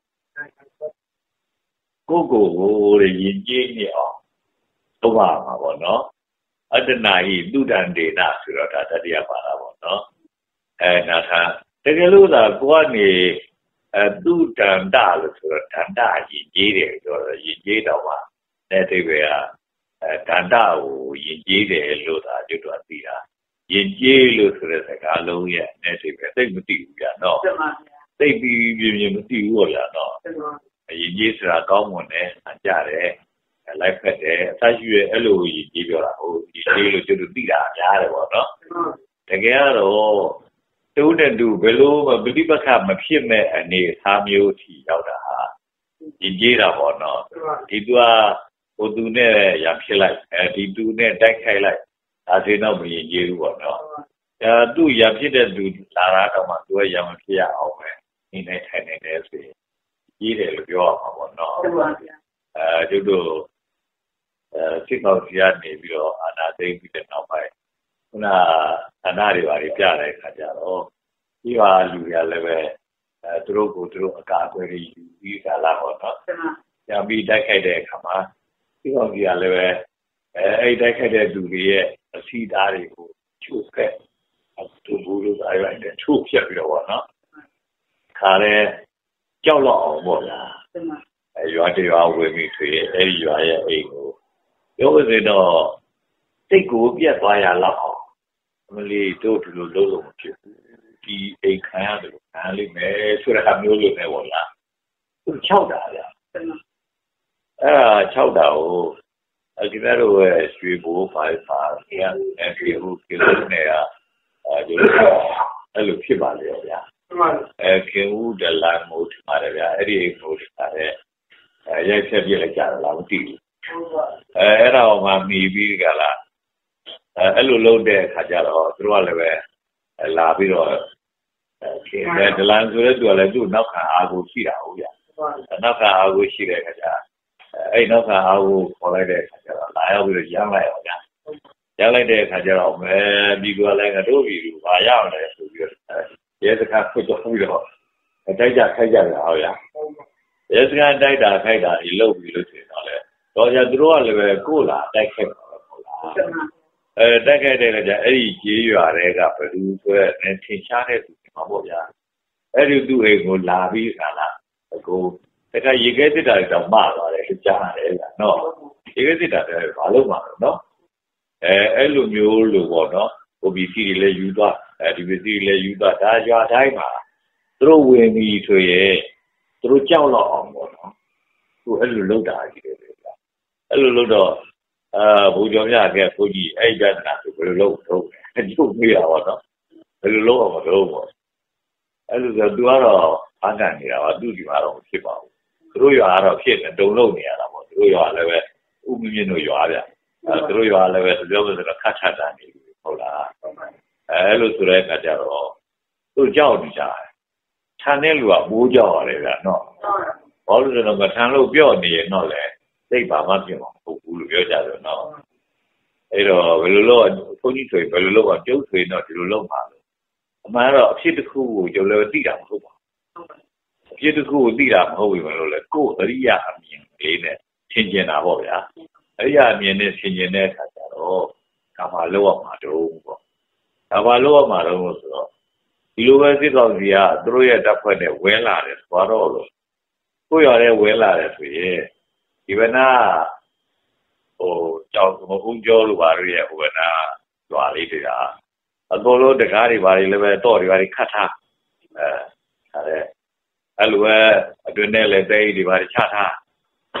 [SPEAKER 1] ကိုကိုကိုရရင်ကြီးနေအောင်သုံးပါမှာပေါ့နော်အတ္တနာဟိတုတံဒေနာဆိုတော့ဒါတတိယပါတာပေါ့နော်အဲနာထာတကယ်လို့သာကိုကနေအဲတုတံတလို့ဆိုတော့တန်တရင်ကြီးတယ်ဆိုတော့ရင်ကြီးတော့မှတဲ့တိပဲကအဲတန်တကိုရင်ကြီးတယ်လို့သာကျွတ်တော့သိတာရင်ကြီးလို့ဆိုတဲ့စကားလုံးရဲ့နဲ့တိပဲသိမသိဘူးဗျာနော်သိပြီးပြင်းပြင်းမသိဘူးဗျာနော်ရင်ကြီးဆိုတာကောင်းမွန်တယ်အကြတယ်လိုက်ဖက်တယ်အသက်ရှိရဲ့အဲ့လိုရင်ကြီးပြောတာဟိုရင်ကြီးလို့ကျွတ်သိတာများတယ်ပေါ့နော်တကယ်ကတော့တူတဲ့တူဘယ်လိုပฏิပက္ခမဖြစ်မဲ့အနေအထားမျိုးထိရောက်တာဟာရင်ကြီးတာပေါ့နော်ဒီသူကဟိုသူနဲ့ရဖြစ်လိုက်အဲဒီသူနဲ့တိုက်ခိုက်လိုက်ဒါဆိုတော့မရင်ကြီးဘူးပေါ့နော်အဲသူရဖြစ်တဲ့သူလာတာတော့မှသူကရမဖြစ်ရအောင်ပဲနေနေထိုင်နေတယ်ဆိုရင်ကြီးတယ်လို့ပြောရမှာပေါ့နော်အဲကျတို့အဲစိတ်ကောင်းစီကနေပြီးတော့အာနာသိပြီးတဲ့နောက်ပိုင်းခုနအနာတွေပါပြတဲ့အခါကျတော့ဒီဟာလူရလည်းပဲအဲသူတို့ကိုသူတို့အကာအကွယ်ယူပြီးကြလာပေါ့နော်။ပြန်ပြီးတိုက်ခိုက်တဲ့အခါမှာဒီကောင်ကြီးကလည်းပဲအဲအဲ့တိုက်ခိုက်တဲ့လူတွေရဲ့အစီအသားတွေကိုချုပ်ခဲ့အတူတူလို့အားရတဲ့ချုပ်ဖြတ်ပြီးတော့ပေါ့နော်။ခါရဲကြောက်တော့အောင်ပေါ့လား။အဲရွာတရွာဝင်ပြီးဆိုရင်အဲ့ဒီရွာရဲ့အိမ်ကိုပြောလို့ဆိုတော့စိတ်ကိုပြတ်သွားရလောက်အောင်အမလီတို့ဒီလိုလုံးလုံးဖြစ်ဒီအိမ်ခံရတယ်လို့ခံလိမ့်မယ်ဆိုတဲ့အမျိုးလိုနဲ့ပေါ့လားသူ၆တာဗျာအဲ့ဒါ၆တာကိုအကြည့်ရတော့ရွှေဘိုးပါပါရအဲ့ဒီဟိုကိလို့နေရအဲဒီအဲ့လိုဖြစ်ပါလေဗျာအဲခင်ဦးဒလန်မို့ပါတယ်ဗျာအဲ့ဒီဟိုထားတဲ့အဲရိုက်ချက်ပြလိုက်ကြတာလားမသိဘူးအဲအဲ့ဒါမှမိပြီးကြလားအဲအဲ့လိုလုပ်တဲ့အခါကျတော့သူတို့ကလည်းပဲလာပြီးတော့အဲဒလန်ဆိုတဲ့သူကလည်းသူ့နောက်ခံအားကိုရှိတာဟုတ်ဗျာနောက်ခံအားကိုရှိတဲ့အခါကျအဲ့နောက်ခံအားကိုခေါ်လိုက်တဲ့အခါကျတော့လာရောက်ပြီးတော့ရမ်းလိုက်အောင်ဗျာရမ်းလိုက်တဲ့အခါကျတော့မဲဒီကလည်းငါတို့ပြည်သူဘာရအောင်လဲဆိုပြီးတော့ရဲစခန်းဖွင့်တော့ပြီးတော့တိုက်ကြခိုက်ကြတာဟုတ်ဗျာရဲစခန်းတိုက်တာခိုက်တာဒီလုပ်ပြီးလို့ဆိုရင်တော့လေတော့ကျသူတို့ကလည်းပဲကိုလာတိုက်ခိုက်ပါဟုတ်လားအဲတိုက်ခိုက်တဲ့အခါကျအဲ့ဒီကြေးရွာတွေကဘယ်သူဆိုရဲထင်ရှားတဲ့သူမှာပေါ့ဗျာအဲ့ဒီသူ့အိမ်ကိုလာပြီးခါလာအခုတခါရေခဲစစ်တာတောင်မှားသွားတယ်ကြားရတယ်ဗျာနော်ရေခဲစစ်တာလည်းဘာလို့မှာလဲနော်အဲအဲ့လိုမျိုးလို့ပေါ့နော်ဟိုပစ္စည်းတွေလည်းယူသွားအဲဒီပစ္စည်းတွေလည်းယူသွားဒါရွာတိုင်းမှာသူတို့ဝင်ပြီးဆိုရင်သူတို့ကြောက်တော့အောင်ပေါ့နော်သူအဲ့လိုလုပ်တာကြီးတယ်ဗျာအဲ့လိုလုပ်တော့အာဘူကျော်မြကဲဘုကြီးအဲ့ဒီကနာဆိုဘယ်လိုလုပ်တော့အကျုပ်မေးတာပေါ့နော်ဘယ်လိုလုပ်အောင်မလုပ်ပေါ့အဲ့လိုဆိုသူကတော့အားကန်နေတာပါသူ့ဒီမှာတော့မဖြစ်ပါဘူးသူတို့ရွာကတော့ဖြစ်နေတုံလုံးနေရတာပေါ့သူတို့ရွာလည်းပဲဥပမြင့်တို့ရွာဗျအဲသူတို့ရွာလည်းပဲပြောလို့ဆိုတော့ခတ်ချတ်တာနေဟုတ်လားအဲလိုဆိုတဲ့အခါကျတော့သူကြောက်နေကြတယ်ထန်တဲ့လူကမိုးကြောက်ရတယ်ဗျနော်ဘာလို့လဲတော့မထန်လို့ပြော့နေရင်တော့လေစိတ်ပါမှပြင်မှာမဟုတ်ဘူးလို့ပြောကြတယ်နော်အဲ့တော့ဘယ်လိုလုပ်ဘုန်းကြီးဆိုရင်ဘယ်လိုလုပ်အောင်ကျုပ်ဆိုရင်တော့ဒီလိုလုပ်ပါလို့အမှန်တော့အဖြစ်တစ်ခုကိုကျုပ်လည်းသိတာမဟုတ်ပါဘူးအဖြစ်တစ်ခုကိုသိတာမဟုတ်ဘူးလို့လေကိုယ်အရိယာအမြင်လေးနဲ့သင်ကျင်တာပေါ့ဗျာအရိယာအမြင်နဲ့သင်ကျင်တဲ့အခါကျတော့ဒါမှလောက်အောင်မှာတော့ပေါ့ဒါမှလောက်အောင်မှာတော့ဆိုတော့ဒီလိုပဲစစ်ကောင်စီကသူတို့ရဲ့တပ်ဖွဲ့နဲ့ဝဲလာတယ်ဆိုတော့လို့ကိုရတဲ့ဝဲလာတယ်ဆိုရင်ဒီဘနာဟိုကြောက်ဦးကျော်လိုပါရရဲ့ဟိုဘနာရွာလေးတွေကအတော်လုံးတကားတွေပါလေလည်းပဲတော့တွေပါခတ်ထားအဲအဲအဲ့လိုပဲအတွင်းနဲ့လည်းတဲကြီးတွေပါချထား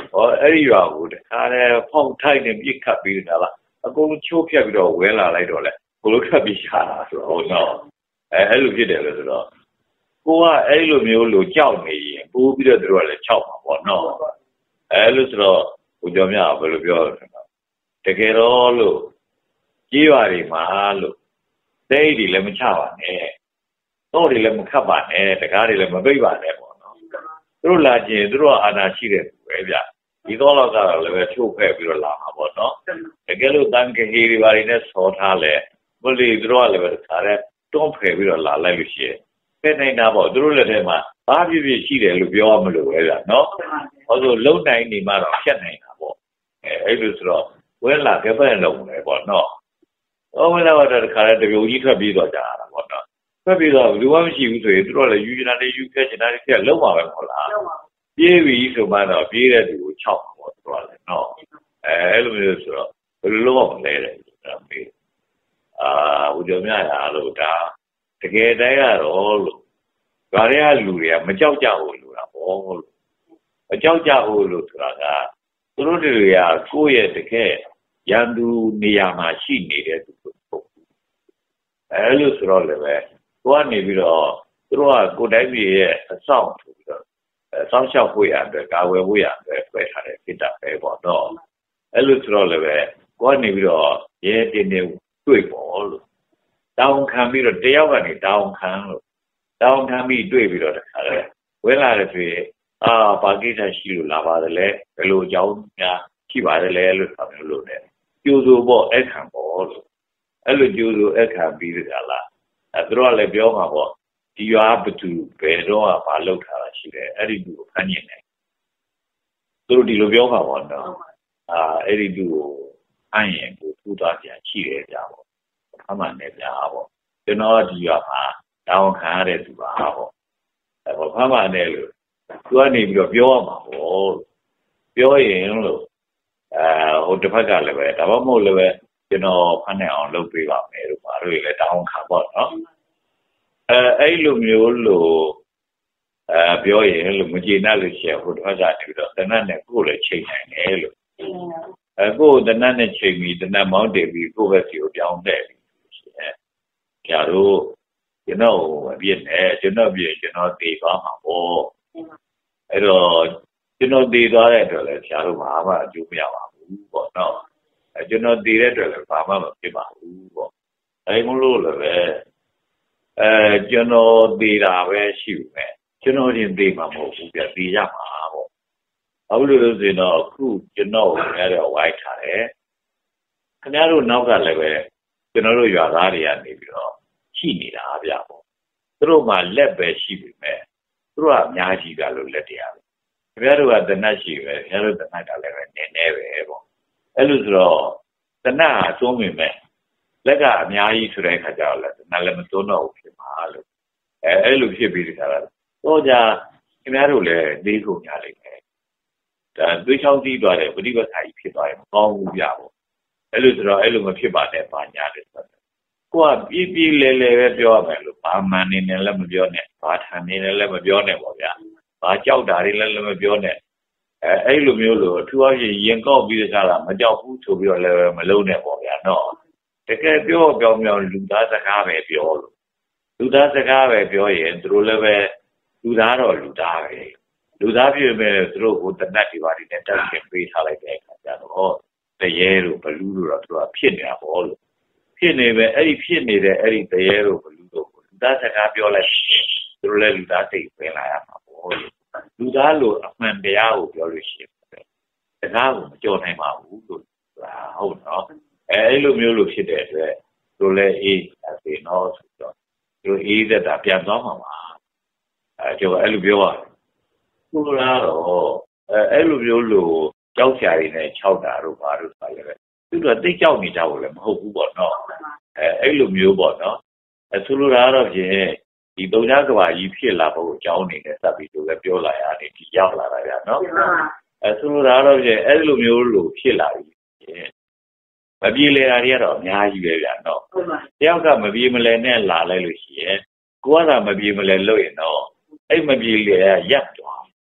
[SPEAKER 1] 哦，哎呀，我的，他呢放太年一看比那了，啊，公秋片比较晚了来着嘞，我都看比下了是吧？我喏，哎，哎，路去的了是吧？我啊，哎，路没有路叫你，不比较多来敲嘛，我喏，哎，路是咯，我叫咩啊？不路标什么？这个咯路，几万里马路，这里来没敲完呢，那里来没看完呢，这家里来没背完呢，我喏，都垃圾都啊那些的外边。ဒီတော့တော့လည်းပဲချုပ်ဖက်ပြီးတော့လာမှာပေါ့နော်တကယ်လို့တန်ကဟီရီဘာရီနဲ့ဆောထားလဲဘလီတို့ကလည်းပဲခါတဲ့တွန်းဖယ်ပြီးတော့လာလိုက်လို့ရှိရင်ဖက်နေတာပေါ့သူတို့လည်းထဲမှာဘာဖြစ်ဖြစ်ရှိတယ်လို့ပြောရမလို့ပဲဗျာနော်ဟောဆိုလုံနိုင်နေမှတော့ဖြတ်နိုင်တာပေါ့အဲအဲ့လိုဆိုတော့ဝဲလာကပဲလုံးလေပေါ့နော်ဟောဝဲလာတော့ခါတဲ့တပြုံကြီးထွက်ပြီးတော့ကြာတာပေါ့နော်ထွက်ပြီးတော့လူမှမရှိဘူးဆိုရင်သူတို့လည်းယူချင်တာတွေယူခဲ့ချင်တာတွေဖြစ်လုံးမှာပဲမဟုတ်လားပြေးပြီဆိုမှတော့ပြေးတဲ့သူကိုခြောက်မှာပေါ့သူကလည်းနော်အဲအဲ့လိုမျိုးဆိုတော့ဘယ်လိုလုပ်အောင်လဲတဲ့ဒါမေးအာဘုရားမြတ်ရာလို့ဒါတကယ်တည်းကတော့လို့ဒါတွေကလူတွေကမကြောက်ကြဘူးလို့လားပေါ့လို့မကြောက်ကြဘူးလို့ဆိုတာကသူတို့တွေကကိုယ့်ရဲ့တကယ်ရန်သူနေရာမှာရှိနေတဲ့သူတို့ပေါ့အဲလိုဆိုတော့လည်းပဲကိုကနေပြီးတော့သူတို့ကကိုယ်တိုင်းပြည်ရဲ့အဆောင်ဆိုပြီးတော့စောင့်ရှောက်ဖို့ရအတွက်ကာဝယ်ဖို့ရအတွက်ဖွဲ့ထားတဲ့ဖြစ်တာပဲပေါ့တော့အဲ့လိုဆိုတော့လည်းပဲကိုကနေပြီးတော့ရဲတင်းတင်းတွေ့ပေါ်လို့တောင်းခံပြီးတော့တယောက်ကနေတောင်းခံလို့တောင်းခံပြီးတွေ့ပြီးတော့တခါလဲဝဲလာတဲ့တွေ့အာဘာကိစ္စရှိလို့လာပါတယ်လေဘယ်လိုအကြောင်းများရှိပါတယ်လေလို့ဆိုမျိုးလို့ねကျိုးစိုးပေါ့အခန့်ပေါ့လို့အဲ့လိုကျိုးစိုးအခန့်ပြီးတခါလားအဲသူတို့ကလည်းပြောမှာပေါ့ဒီရွာဘသူဘယ်တော့မှမလုပ်ထားတာရှိတယ်အဲ့ဒီလူကိုဖမ်းညင်တယ်သူတို့ဒီလိုပြောမှာပေါ့နော်အာအဲ့ဒီလူကိုဖမ်းရင်ကိုထူသွားပြန်ရှိတယ်ကြာပေါ့အမှန်နဲ့ကြာပေါ့ကျွန်တော်ဒီရွာမှာတောင်းခံရတဲ့သူပါပေါ့အဲ့တော့ဖမ်းပါနဲ့လို့သူကနေပြီးတော့ပြောရမှာပေါ့ပြောရင်လို့အဲဟိုတစ်ဖက်ကလည်းပဲဒါမှမဟုတ်လည်းပဲကျွန်တော်ဖမ်းနိုင်အောင်လုပ်ပေးပါမယ်လို့ပါတို့လည်းတောင်းခံပေါ့နော်အဲအဲ့လိုမျိုးလို့အဲပြောရင်လို့မကျေနပ်လို့ရှိရင်ဟိုတစ်ခါကနေပြီးတော့တနတ်နဲ့ကိုယ်လည်းချိန်နိုင်တယ်လို့အဲကိုယ်တနတ်နဲ့ချိန်ပြီးတနတ်မောင်းတင်ပြီးကိုယ့်ဘက်စီကိုပြောင်းတဲ့ရှိတယ်။ကြာတော့ကျွန်တော်အပြစ်နဲ့ကျွန်တော်ပြည့်ကျွန်တော်တည်သွားမှာပေါ့အဲ့တော့ကျွန်တော်တည်သွားတဲ့အတွက်လည်းကြာတော့ဘာမှအကျိုးမရပါဘူးပေါ့နော်အဲကျွန်တော်တည်တဲ့အတွက်လည်းဘာမှမဖြစ်ပါဘူးပေါ့အဲမလို့လည်းပဲအဲကျွန်တော်သေးတာပဲရှိဘူးပဲကျွန်တော်ချင်းသေးမှာမဟုတ်ဘူးပြသေးရမှာပေါ့အခုလိုလို့ဆိုရင်တော့အခုကျွန်တော်ကိုလည်းတော့ဝိုက်ထားတယ်ခင်ဗျားတို့နောက်ကလည်းပဲကျွန်တော်တို့ရွာသားတွေကနေပြီးတော့ရှိနေတာဗျပေါ့သူတို့မှလက်ပဲရှိပြီမဲ့သူတို့ကအများကြီးကြလို့လက်တရားပဲခင်ဗျားတို့ကတနတ်ရှိပဲခင်ဗျားတို့တနတ်ကလည်းပဲနည်းနည်းပဲပေါ့အဲ့လိုဆိုတော့တနတ်အသုံးမိမဲ့လက်ကအများကြီးဆိုတဲ့အခါကျတော့လည်းနားလည်းမသွန်းတော့ဘူးဖြစ်မှာလို့အဲအဲ့လိုဖြစ်ပြီးဒီခါတော့ကြာခင်ဗျားတို့လည်းလေးကုန်ညာလိမ့်မယ်ဒါသွေးချောင်းတီးသွားတယ်ပဋိပက္ခကြီးဖြစ်သွားရင်မကောင်းဘူးပြပေါ့အဲ့လိုဆိုတော့အဲ့လိုမဖြစ်ပါနဲ့ပါညာတယ်ဆိုတော့ကိုကပြေးပြေးလဲလဲပဲပြောရမယ်လို့ဘာမှန်နေနဲ့လည်းမပြောနဲ့ဘာထန်နေနဲ့လည်းမပြောနဲ့ပေါ့ဗျာဘာကြောက်တာတွေလည်းမပြောနဲ့အဲအဲ့လိုမျိုးလို့အထူးအဖြင့်ရင်ကောက်ပြီးတခါလာမကြောက်ဘူးဆိုပြီးတော့လည်းမလုံးနဲ့ပေါ့ဗျာနော်တကယ်ပြောပြောင်းပြောင်းလူသားစကားပဲပြောလို့လူသားစကားပဲပြောရင်သူတို့လည်းပဲလူသားတော့လူသားပဲလူသားပြည့်မဲ့သူတို့ကိုတနတ်ဒီပါဒီနဲ့တက်ရှင်ပေးထားလိုက်တဲ့အခါကျတော့တရေတို့ဘလူးတို့တော့သူကဖြစ်နေတာပေါ့လို့ဖြစ်နေပဲအဲ့ဒီဖြစ်နေတဲ့အဲ့ဒီတရေတို့ဘလူးတို့ကိုလူသားစကားပြောလိုက်သူတို့လည်းလူသားစိတ်ဝင်လာရမှာပေါ့လို့လူသားလို့အမှန်တရားကိုပြောလို့ရှိရင်စကားကိုမကြော်နိုင်ပါဘူးလို့ဟုတ်နော်အဲအဲ့လိုမျိုးလို့ဖြစ်တဲ့အတွက်သူလည်းအေးအဲ့ဒီတော့ဆိုတော့သူအေးတဲ့တာပြန်သွားမှာပါအဲကျွန်တော်အဲ့လိုပြောရတယ်သူလားတော့အဲအဲ့လိုမျိုးလို့ကြောက်ကြရည်နဲ့ခြောက်တာတို့ဘာလို့ဆိုလဲသူတို့တိတ်ကြောက်နေကြဘူးလည်းမဟုတ်ဘူးပေါ့နော်အဲအဲ့လိုမျိုးပေါ့နော်အဲသူလိုလားတော့ဖြင့်ဒီတုံးသားကဘာကြီးဖြစ်လာဖို့အကြောင်းနေနဲ့စပ်ပြီးသူလည်းပြောလာရတယ်ဒီရောက်လာတာဗျာနော်အဲသူလိုလားတော့ဖြင့်အဲ့လိုမျိုးလို့ဖြစ်လာပြီမပြေလေတာတွေကတော့အများကြီးပဲဗျာနော်တယောက်ကမပြေမလဲနဲ့လာလိုက်လို့ရှိရင်ကိုကသာမပြေမလဲလို့ရင်တော့အဲ့မပြေလေရရပ်သွား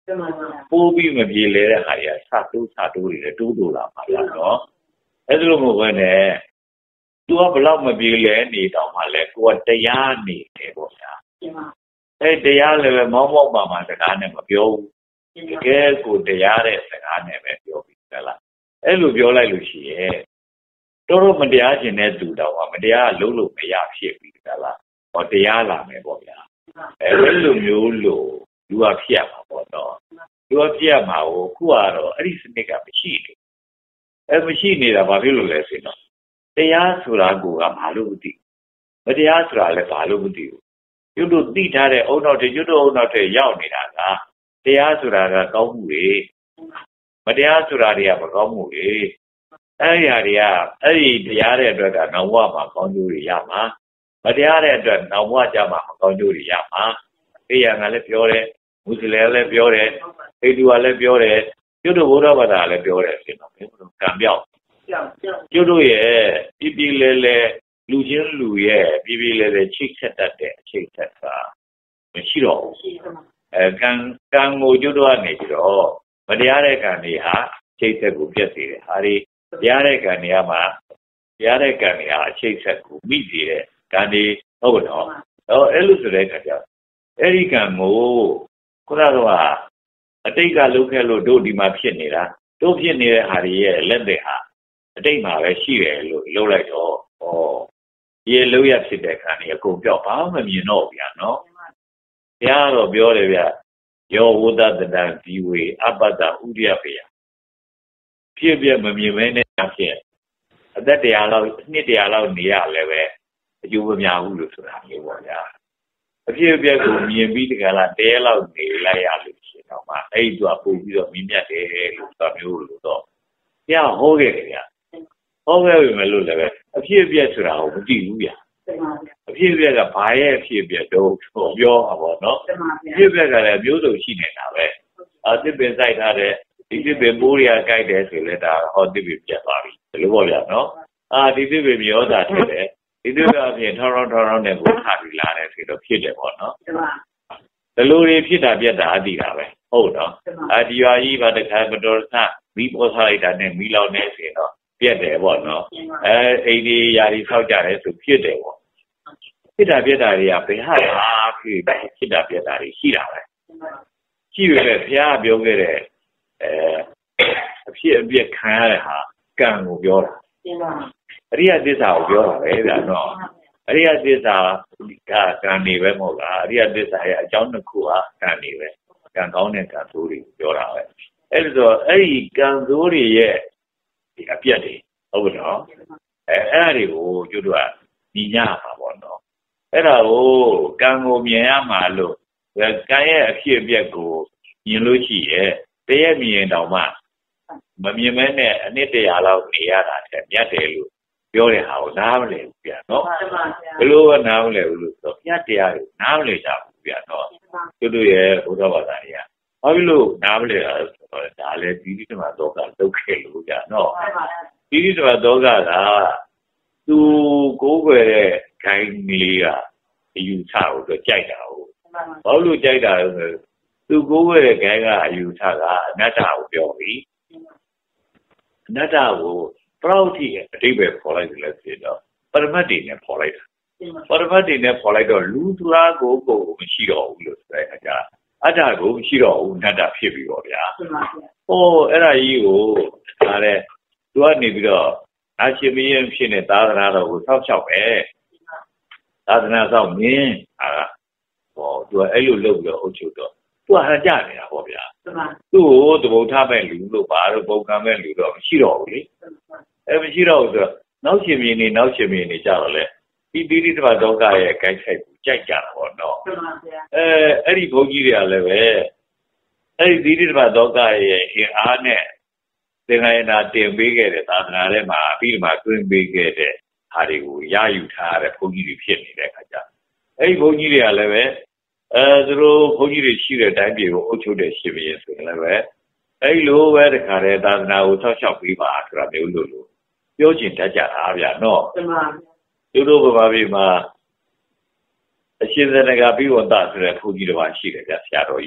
[SPEAKER 1] ပိုးပြီးမပြေလဲတဲ့ဟာတွေကစတိုးစတိုးတွေတိုးတိုးလာပါလားနော်အဲ့ဒါလိုမဟုတ်ဘဲနဲ့သူကဘလောက်မပြေလဲနေတော့မှလဲကိုကတရားနေတယ်ပေါ့ဗျာအဲ့တရားလည်းပဲမောင်းမောင်းပါမှစကားနဲ့မပြောဘူးတကယ်ကိုတရားတဲ့စကားနဲ့ပဲပြောပြီးသလားအဲ့လိုပြောလိုက်လို့ရှိရဲ့တော်တော်မတရားခြင်းတဲ့သူတော်ကမတရားလုံးလို့မရဖြစ်ပြီးသလားဟောတရားလာမယ်ပေါ့ဗျာအဲ့လိုမျိုးလို့လူကဖြစ်ရမှာပေါ့နော်လူကဖြစ်ရမှာကိုခုကတော့အဲ့ဒီစနစ်ကမရှိဘူးအဲ့မရှိနေတာဘာဖြစ်လို့လဲဆိုတော့တရားဆိုတာကဘာလို့မသိမတရားဆိုတာလည်းဘာလို့မသိဘူးကျွတ်တို့သိထားတဲ့အုံနောက်တွေကျွတ်တို့အုံနောက်တွေရောက်နေတာကတရားဆိုတာကကောင်းမှုတွေမတရားဆိုတာတွေကမကောင်းမှုတွေအဲ့ဒီဟာတွေကအဲ့ဒီတရားတဲ့အတွက်ကနောက်ဘဝမှာကောင်းကျိုးတွေရမှာမတရားတဲ့အတွက်နောက်ဘဝကျမှမကောင်းကျိုးတွေရမှာအေးရငါလည်းပြောတယ်မွတ်စလင်လည်းပြောတယ်ဟိန္ဒူကလည်းပြောတယ်ကျွတ်တို့ဘုရားဘာသာလည်းပြောတယ်ဆိုတော့ကံပြောက်ကျွတ်တို့ရဲ့ပြပြလဲလဲလူချင်းလူရဲ့ပြပြလဲလဲချိတ်ဆက်တတ်တဲ့အချိတ်ဆက်ကမရှိတော့ဘူးအဲကံကံကိုကျွတ်တို့ကနေပြီးတော့မတရားတဲ့ကံတွေဟာချိတ်ဆက်ကိုပြတ်စေတယ်ဟာဒီတရားတဲ့ကံတွေကမှတရားတဲ့ကံတွေဟာအချိတ်ဆက်ကိုမိစေတဲ့ကံတွေဟုတ်တော့တော့အဲ့လိုဆိုတဲ့အခါကျအဲ့ဒီကံကိုခုနကအတိတ်ကလုပ်ခဲ့လို့တို့ဒီမှာဖြစ်နေတာတို့ဖြစ်နေတဲ့ဟာတွေရဲ့လက်တွေဟာအတိတ်မှာပဲရှိတယ်လို့လုပ်လိုက်တော့ဩဒီလုံးရဖြစ်တဲ့ခံတွေအကုန်ပြောက်ဘာမှမမြင်တော့ဗျာနော်တရားတော့ပြောတယ်ဗျယောဝဒတတံဒီဝေအပ္ပတဥဒိယပေယဖြစ်ပြမမြင်မဲနဲ့အဖြစ်အသက်တရားလောက်နှစ်တရားလောက်နေရလဲပဲအကျိုးမများဘူးလို့ဆိုတာမျိုးပေါ့ဗျာအဖြစ်အပျက်ကိုမြင်ပြီးတကယ်လားတဲလောက်နေလိုက်ရလို့ရှိရင်တော့မှအဲ့ဒီသူကပို့ပြီးတော့မြင်မြတ်တယ်လို့ဆိုတာမျိုးလို့တော့တရားဟောခဲ့တယ်ဗျဟောခဲ့ပြီမလို့လည်းပဲအဖြစ်အပျက်ဆိုတာကိုမကြည့်ဘူးဗျအဖြစ်အပျက်ကဘာရဲ့အဖြစ်အပျက်တော့ပြောပါဘောနော်အဖြစ်အပျက်ကလည်းမျိုးစုံရှိနေတာပဲအသစ်ပင်စိုက်ထားတဲ့ဒီသစ်ပင်ပိုးရကြိုက်တယ်ဆိုလဲဒါဟောသစ်ပင်ပြတ်သွားပြီဒီလိုပေါ့ဗျာနော်အာဒီသစ်ပင်မျောတာဖြစ်တယ်ဒီသစ်ပင်အပြင်ထောင်းထောင်းထောင်းထောင်းနဲ့ကိုထားပြီးလာတယ်ဆိုတော့ဖြစ်တယ်ပေါ့နော်ဒီလိုတွေဖြစ်တာပြတ်တာအတိတာပဲဟုတ်တော့အာဒီရွာကြီးဘာတခါမတော်ဆမီးပေါ်ထားလိုက်တာနဲ့မီးလောင်နေဆိုတော့ပြတ်တယ်ပေါ့နော်အဲအိမ်ဒီယာရီဆောက်ကြတယ်ဆိုဖြစ်တယ်ပေါ့ဖြစ်တာပြတ်တာတွေကဘယ်ဟာလားဖြစ်ဖြစ်တာပြတ်တာတွေရှိတာပဲရှိရတဲ့ဘုရားပြောခဲ့တဲ့အဲအဖြစ်အပျက်ခံရတဲ့ဟာကံကိုပြောတာအရိယသစ္စာကိုပြောတာပဲဗျာနော်အရိယသစ္စာကကံနေပဲမဟုတ်လားအရိယသစ္စာရဲ့အကြောင်းတစ်ခုဟာကံနေပဲကံကောင်းတဲ့ကံဆိုးတွေပြောတာပဲအဲ့ဒါဆိုအဲ့ဒီကံဆိုးတွေရဲ့ဒီအပြတ်တွေဟုတ်ကဲ့နော်အဲအဲ့ဒါတွေကိုကျွတ်တို့ကညီညမှာပေါ့နော်အဲ့ဒါကိုကံကိုမြင်ရမှာလို့ကံရဲ့အဖြစ်အပျက်ကိုမြင်လို့ရှိရဲ့တရက်မြင်တော့မှမမြင်မဲနဲ့အနှစ်တရာလောက်နေရတာတဲ့မြတ်တယ်လို့ပြောတဲ့ဟာကိုနားမလည်ဘူးဗျာနော်ဘယ်လိုကနားမလည်ဘူးလို့ဆိုမြတ်တရားကိုနားမလည်ကြဘူးဗျာနော်ကျွတ်တို့ရဲ့ဘုရားဘာသာကြီးဘာဖြစ်လို့နားမလည်တာလဲဆိုတော့ဒါလည်းဒီဒီမှာတော့ကလုတ်ခဲ့လို့ဗျာနော်ဒီဒီမှာတော့ကသူကိုးကွယ်တဲ့ခိုင်းလေးကအယူဆကိုတော့ကြိုက်တာဟုတ်ဘာလို့ကြိုက်တာလဲဆိုသူကိုးကွယ်တဲ့ခိုင်းကအယူဆကအနတ္တကိုပြောပြီးအနတ္တကိုပရောတိရဲ့အတိပ္ပယ်ခေါ်လိုက်တယ်လို့ဆိုတော့ပရမတ်တိနဲ့ခေါ်လိုက်တာပရမတ်တိနဲ့ခေါ်လိုက်တော့လူသူလားကိုကိုမရှိတော့ဘူးလို့ဆိုတဲ့အခါကျအတ္တကိုမရှိတော့ဘူးအနတ္တဖြစ်ပြီးတော့ဗျာဟိုအဲ့ဒါကြီးကိုဒါတဲ့သူကနေပြီးတော့အရှင်မင်းရင်ဖြစ်နေသာသနာတော်ကိုဆောက်ချောက်ပဲသာသနာဆောင်မင်းဟာဟောသူကအဲ့လိုလုပ်ပြီးတော့အုပ်ချုပ်တော့သူကဟန်ကြနေတာပေါ့ဗျာသူ့ကိုသဘုံထားမဲ့လူလို့ပါတော့ပုံကံမဲ့လူတော့မရှိတော့ဘူးလေအဲမရှိတော့ဘူးဆိုတော့နောက်ရှင်မင်းနေနောက်ရှင်မင်းနေကြတော့လေဒီတိတိတမဒုက္ခရဲ့ဂိုက်ဆိုင်ကိုကြိုက်ကြတာပေါ့နော်အဲအဲ့ဒီဘုန်းကြီးတွေကလည်းပဲအဲ့ဒီတိတိတမဒုက္ခရဲ့အင်အားနဲ့သင်္ဃာယနာတင်ပေးခဲ့တဲ့သာသနာထဲမှာအပြီးမှတွင်ပေးခဲ့တဲ့ဟာတွေကိုရယူထားတဲ့ဘုန်းကြီးတွေဖြစ်နေတဲ့အခါကျအဲ့ဒီဘုန်းကြီးတွေကလည်းပဲအဲသူတို့ဘုန်းကြီးတွေရှိတဲ့အတိုင်းပြည်ကိုအုပ်ချုပ်တဲ့ရှင်ဘုရင်ဆိုရင်လည်းပဲအဲ့လိုပဲတခါတည်းသာသနာကိုဆောက်ရှောက်ပေးပါဆိုတာမျိုးလို့လို့ပြောချင်တတ်ကြတာဗျာနော်သူတို့ဗမာပြည်မှာအရှင်သနဂါပိဝန္တဆိုတဲ့ဘုန်းကြီးတစ်ပါးရှိတယ်ဗျာဆရာတော်ကြီး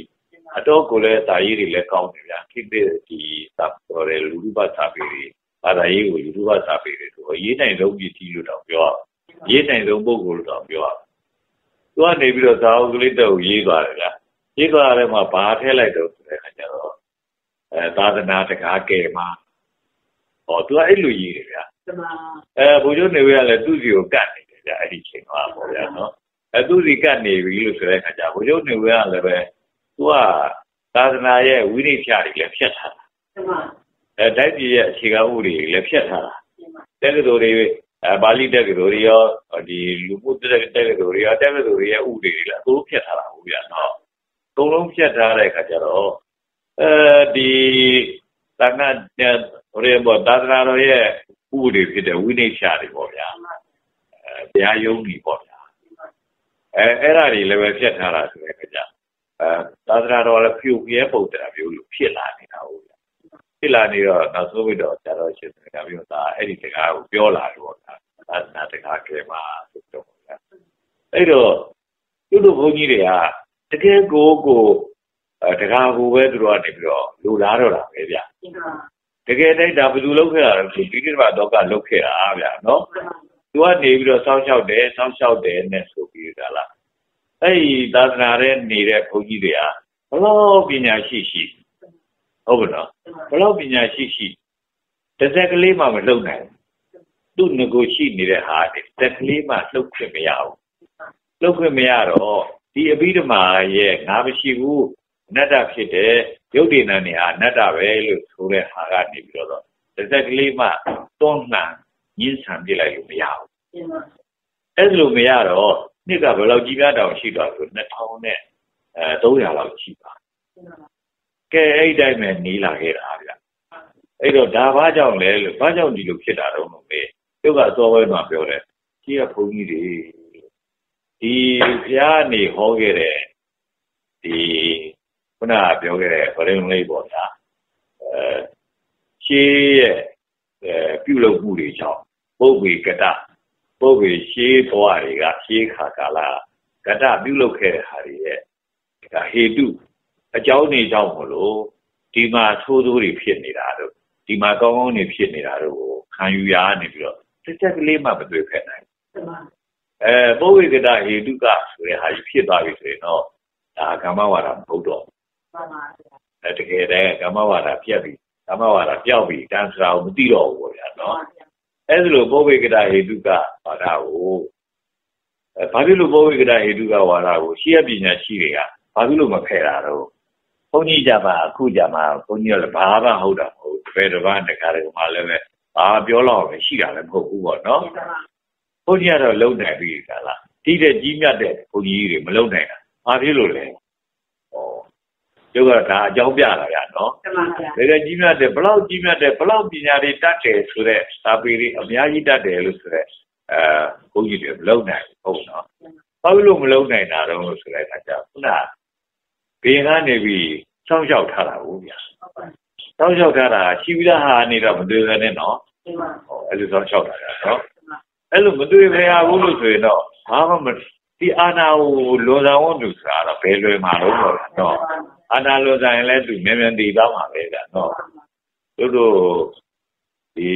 [SPEAKER 1] အတော့ကိုလည်းတာရေးတွေလည်းကောင်းတယ်ဗျာခိတဲ့ဒီတပ်တော်ရဲ့လူလူပတ်စာပေတွေဘာသာရေးကိုလူလူပတ်စာပေတွေဆိုရေးနိုင်ဆုံးပြည်ကြီးလို့တော့ပြောရေးနိုင်ဆုံးပုဂ္ဂိုလ်လို့တော့ပြောသူကနေပြီးတော့သာဝကလေးတော့ရေးသွားတယ်ဗျာရေးသွားတယ်မှာဘာထည့်လိုက်တော့ဆိုတဲ့အခါကျတော့အဲသာသနာတကားကဲမှာဟောသူကအဲ့လိုရေးတယ်ဗျာအဲဘုရားနေဝရလည်းသူ့စီကိုကတ်နေတယ်ဗျာအဲ့ဒီချိန်မှာပေါ့ဗျာနော်အဲသူ့စီကတ်နေပြီလို့ဆိုတဲ့အခါကျဘုရားနေဝရလည်းပဲသူကသာသနာရဲ့ဝိနည်းဖြာတွေလည်းဖြတ်ထားတာအဲတိုက်ပြည်ရဲ့အခြေခံဥပဒေတွေလည်းဖြတ်ထားတာတက္ကသိုလ်တွေအဲပါဠိတက္ကသိုလ်တွေရောဒီလူမှုတက္ကသိုလ်တွေရောတက္ကသိုလ်တွေရဲ့ဥပဒေတွေလည်းအကုန်ဖြတ်ထားတာဟုတ်ဗျာနော်အကုန်လုံးဖြတ်ထားတဲ့အခါကျတော့အဲဒီသာနာရေဘောသာသနာတော်ရဲ့ဥပဒေဖြစ်တဲ့ဝိနည်းဖြာတွေပေါ့ဗျာအဲတရားယုံတွေပေါ့ဗျာအဲအဲ့ဒါတွေလည်းပဲဖြတ်ထားတာဆိုတဲ့အခါကျအဲသာသနာတော်လည်းဖြူပြဲပုံတရာမျိုးလို့ဖြစ်လာနေတာဟုတ်ဗျာဖြစ်လာနေတော့နောက်ဆုံးပြီးတော့ဆရာတော်ရှင်စကားပြောတာအဲ့ဒီစကားကိုပြောလာတယ်ပေါ့ဗျာသာသနာတကားကဲမှာဆိုတော့ဗျာအဲ့တော့သူတို့ဘုန်းကြီးတွေကတကယ်ကိုကိုအဲတကားကိုပဲသူတို့ကနေပြီးတော့လူလာတော့တာပဲဗျာတကယ်တိုက်တာဘယ်သူလုပ်ခဲ့တာလဲဆိုဒီကိစ္စတော့ကလုပ်ခဲ့တာဗျာနော်သူကနေပြီးတော့စောင်းလျှောက်တယ်စောင်းလျှောက်တယ်နဲ့ဆိုပြီးကြလားအဲ့ဒီသာသနာရဲ့နေတဲ့ဘုန်းကြီးတွေကဘလို့ပညာရှိရှိဟုတ်ပါတော့ဘလို့ပညာရှိရှိတစ်စက်ကလေးမှမလုံနိုင်သူ့ငကိုရှိနေတဲ့ဟာတစ်စက်ကလေးမှလှုပ်ခွင့်မရဘူးလှုပ်ခွင့်မရတော့ဒီအဘိဓမ္မာရဲ့ငါမရှိဘူးအနတ္တဖြစ်တဲ့ယုတ်တိဏ္ဍနေဟာအနတ္တပဲလို့ဆိုတဲ့ဟာကနေပြီးတော့တစ်စက်ကလေးမှတွန်းလှန်ညှင်းဆန်ပြလိုက်လို့မရဘူးအဲ့လိုမရတော့နှစ်ကဘယ်လောက်ကြီးပြားတောင်ရှိတော့ဆိုနှစ်ထောင်နဲ့အဲသုံးရာလောက်ရှိပါကဲအဲ့ဒီတိုင်းပဲနေလာခဲ့တာဗျအဲ့တော့ဒါဘာကြောင့်လဲလို့ဘာကြောင့်ဒီလိုဖြစ်တာတော့မမေးသူကအစောပိုင်းမှာပြောတယ်ကြီးကဘုန်းကြီးတွေဒီဘုရားနေဟောခဲ့တဲ့ဒီခုနကပြောခဲ့တဲ့ဗရင်လေးပေါ့ဗျာအဲရှေးရဲ့အဲပြုလုပ်မှုတွေကြောင့်ပုဂ္ဂိကတပုဂ္ဂိရှေးဘဝတွေကရှေးခါကာလကတပြုလုပ်ခဲ့တဲ့ဟာတွေရဲ့ဒါဟေတုအကြောင်းတွေကြောင့်မလို့ဒီမှာသိုးသိုးတွေဖြစ်နေတာတို့ဒီမှာကောင်းကောင်းတွေဖြစ်နေတာတို့ကိုခံယူရနေပြီးတော့တစ်ချက်ကလေးမှမတွေ့ခဲ့နိုင်အဲပုဂ္ဂိကတဟေတုကဆိုတဲ့ဟာကြီးဖြစ်သွားပြီဆိုရင်တော့ဒါကမ္မဝါဒမဟုတ်တော့မှန်ပါဗျာအဲတကယ်တည်းကမ္မဝါဒပြတ်ပြီကမ္မဝါဒပြောက်ပြီတန်စရာကိုမသိတော့ဘူးဗျာနော်အဲ့ဒါလိုပုဂ္ဂိကတဟေတုကဝါဒကိုအဲဘာဖြစ်လို့ပုဂ္ဂိကတဟေတုကဝါဒကိုရှေးပညာရှိတွေကဘာဖြစ်လို့မဖယ်တာတော့ဘုန်းကြီးကြပါအခုကြမှာဘုန်းကြီးကလည်းဘာမှဟုတ်တာမဟုတ်ဘယ်တစ်ပတ်တခါတည်းမှလည်းပဲဘာပြောတော့ပဲရှိတာလည်းမဟုတ်ဘူးပေါ့နော်ဘုန်းကြီးကတော့လုံနိုင်ပြီကလားတိတဲ့ကြီးမြတ်တဲ့ဘုန်းကြီးတွေမလုံနိုင်တာဘာဖြစ်လို့လဲဩကျုပ်ကဒါအကြောင်းပြတာရနော်တကယ်ကြီးမြတ်တဲ့ဘလောက်ကြီးမြတ်တဲ့ဘလောက်ပညာတွေတတ်တယ်ဆိုတဲ့စာပေတွေအများကြီးတတ်တယ်လို့ဆိုတဲ့အဲဘုန်းကြီးတွေမလုံနိုင်ဟုတ်နော်ဘာလို့မလုံနိုင်တာတော့ဆိုတဲ့အခါကျခုနဘင်းကနေပြီးစောင့်ရှောက်ထားတာဟုတ်ဗျာစောင့်ရှောက်ထားတာရှိပြီးသားဟာနေတော့မတွေ့ဘဲနဲ့နော်အဲ့လိုစောင့်ရှောက်တာနော်အဲ့လိုမတွေ့ဘဲဟာဘူးလို့ဆိုရင်တော့ဘာမှမဒီအာနာကိုလွန်ဆောင်ဝန်သူဆိုတာတော့ဘယ်လွယ်မှာတော့နော်အာနာလွန်ဆောင်ရင်လည်းသူမြန်မြန်တည်သွားမှာပဲဗျာနော်တို့တို့ဒီ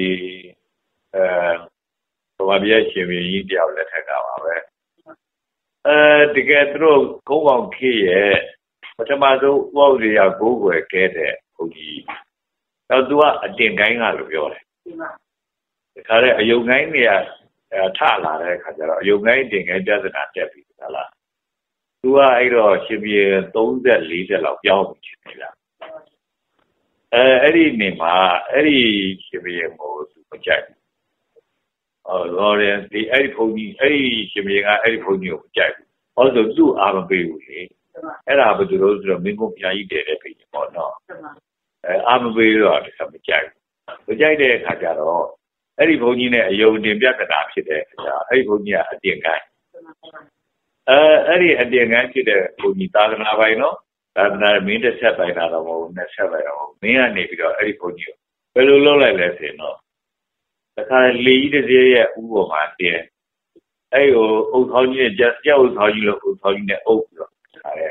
[SPEAKER 1] အဲဘာပြည့်ရှင်ပြင်းကြီးတယောက်လက်ထက်ကပါပဲအဲတကယ်သူတို့ကုန်းပေါင်ခေရဲ့ပထမဆုံးဥပ္ပဒေရကိုးကွယ်ခဲ့တဲ့ဘုန်းကြီးတော့သူကအတင်ကိုင်းကလို့ပြောတယ်ဒီခါတဲ့အယုံကိုင်းနေရထလာတဲ့အခါကျတော့အယုံကိုင်းတင်ကိုင်းပြဿနာတက်ပြီဟုတ်လားသူကအဲ့တော့ရှင်ပြေသုံးဆက်လေးဆက်လောက်ပြောင်းနေချင်တယ်ဗျအဲအဲ့ဒီနေမှာအဲ့ဒီရှင်ပြေကိုသူမကြိုက်ဘူးဟောတော့ဒီအဲ့ဒီဘုန်းကြီးအဲ့ဒီရှင်ပြေကအဲ့ဒီဘုန်းကြီးကိုမကြိုက်ဘူးဟောဆိုသူ့အာမပေးဘူးလေအဲ့ဒါဘယ်သူလို့ဆိုတော့မင်းကဘုရားကြီးတည်တဲ့ဖိတ်ပေါ့နော်အဲအာမပေးတော့တခါမကြိုက်ဘူးမကြိုက်တဲ့အခါကျတော့အဲ့ဒီဘုန်းကြီးနဲ့အယုံတင်ပြဿနာဖြစ်တဲ့အခါအဲ့ဒီဘုန်းကြီးကအတင်ကိုင်းအဲအဲ့ဒီအတင်ကိုင်းဖြစ်တဲ့ဘုန်းကြီးသာသနာပိုင်နော်သာသနာမင်းတစ်ဆက်ပိုင်တာတော့မဟုတ်ဘူးနှစ်ဆက်ပိုင်တော့မင်းကနေပြီးတော့အဲ့ဒီဘုန်းကြီးကိုဘယ်လိုလုပ်လိုက်လဲဆိုရင်တော့တခါလေကြီးတစ်စည်းရဲ့ဥပ္ပမာတင်အဲ့ဟိုအုတ်ထောင်းကြီးနဲ့ကြောက်အုတ်ထောင်းကြီးလို့အုတ်ထောင်းကြီးနဲ့အုပ်ပြီးတော့အဲ့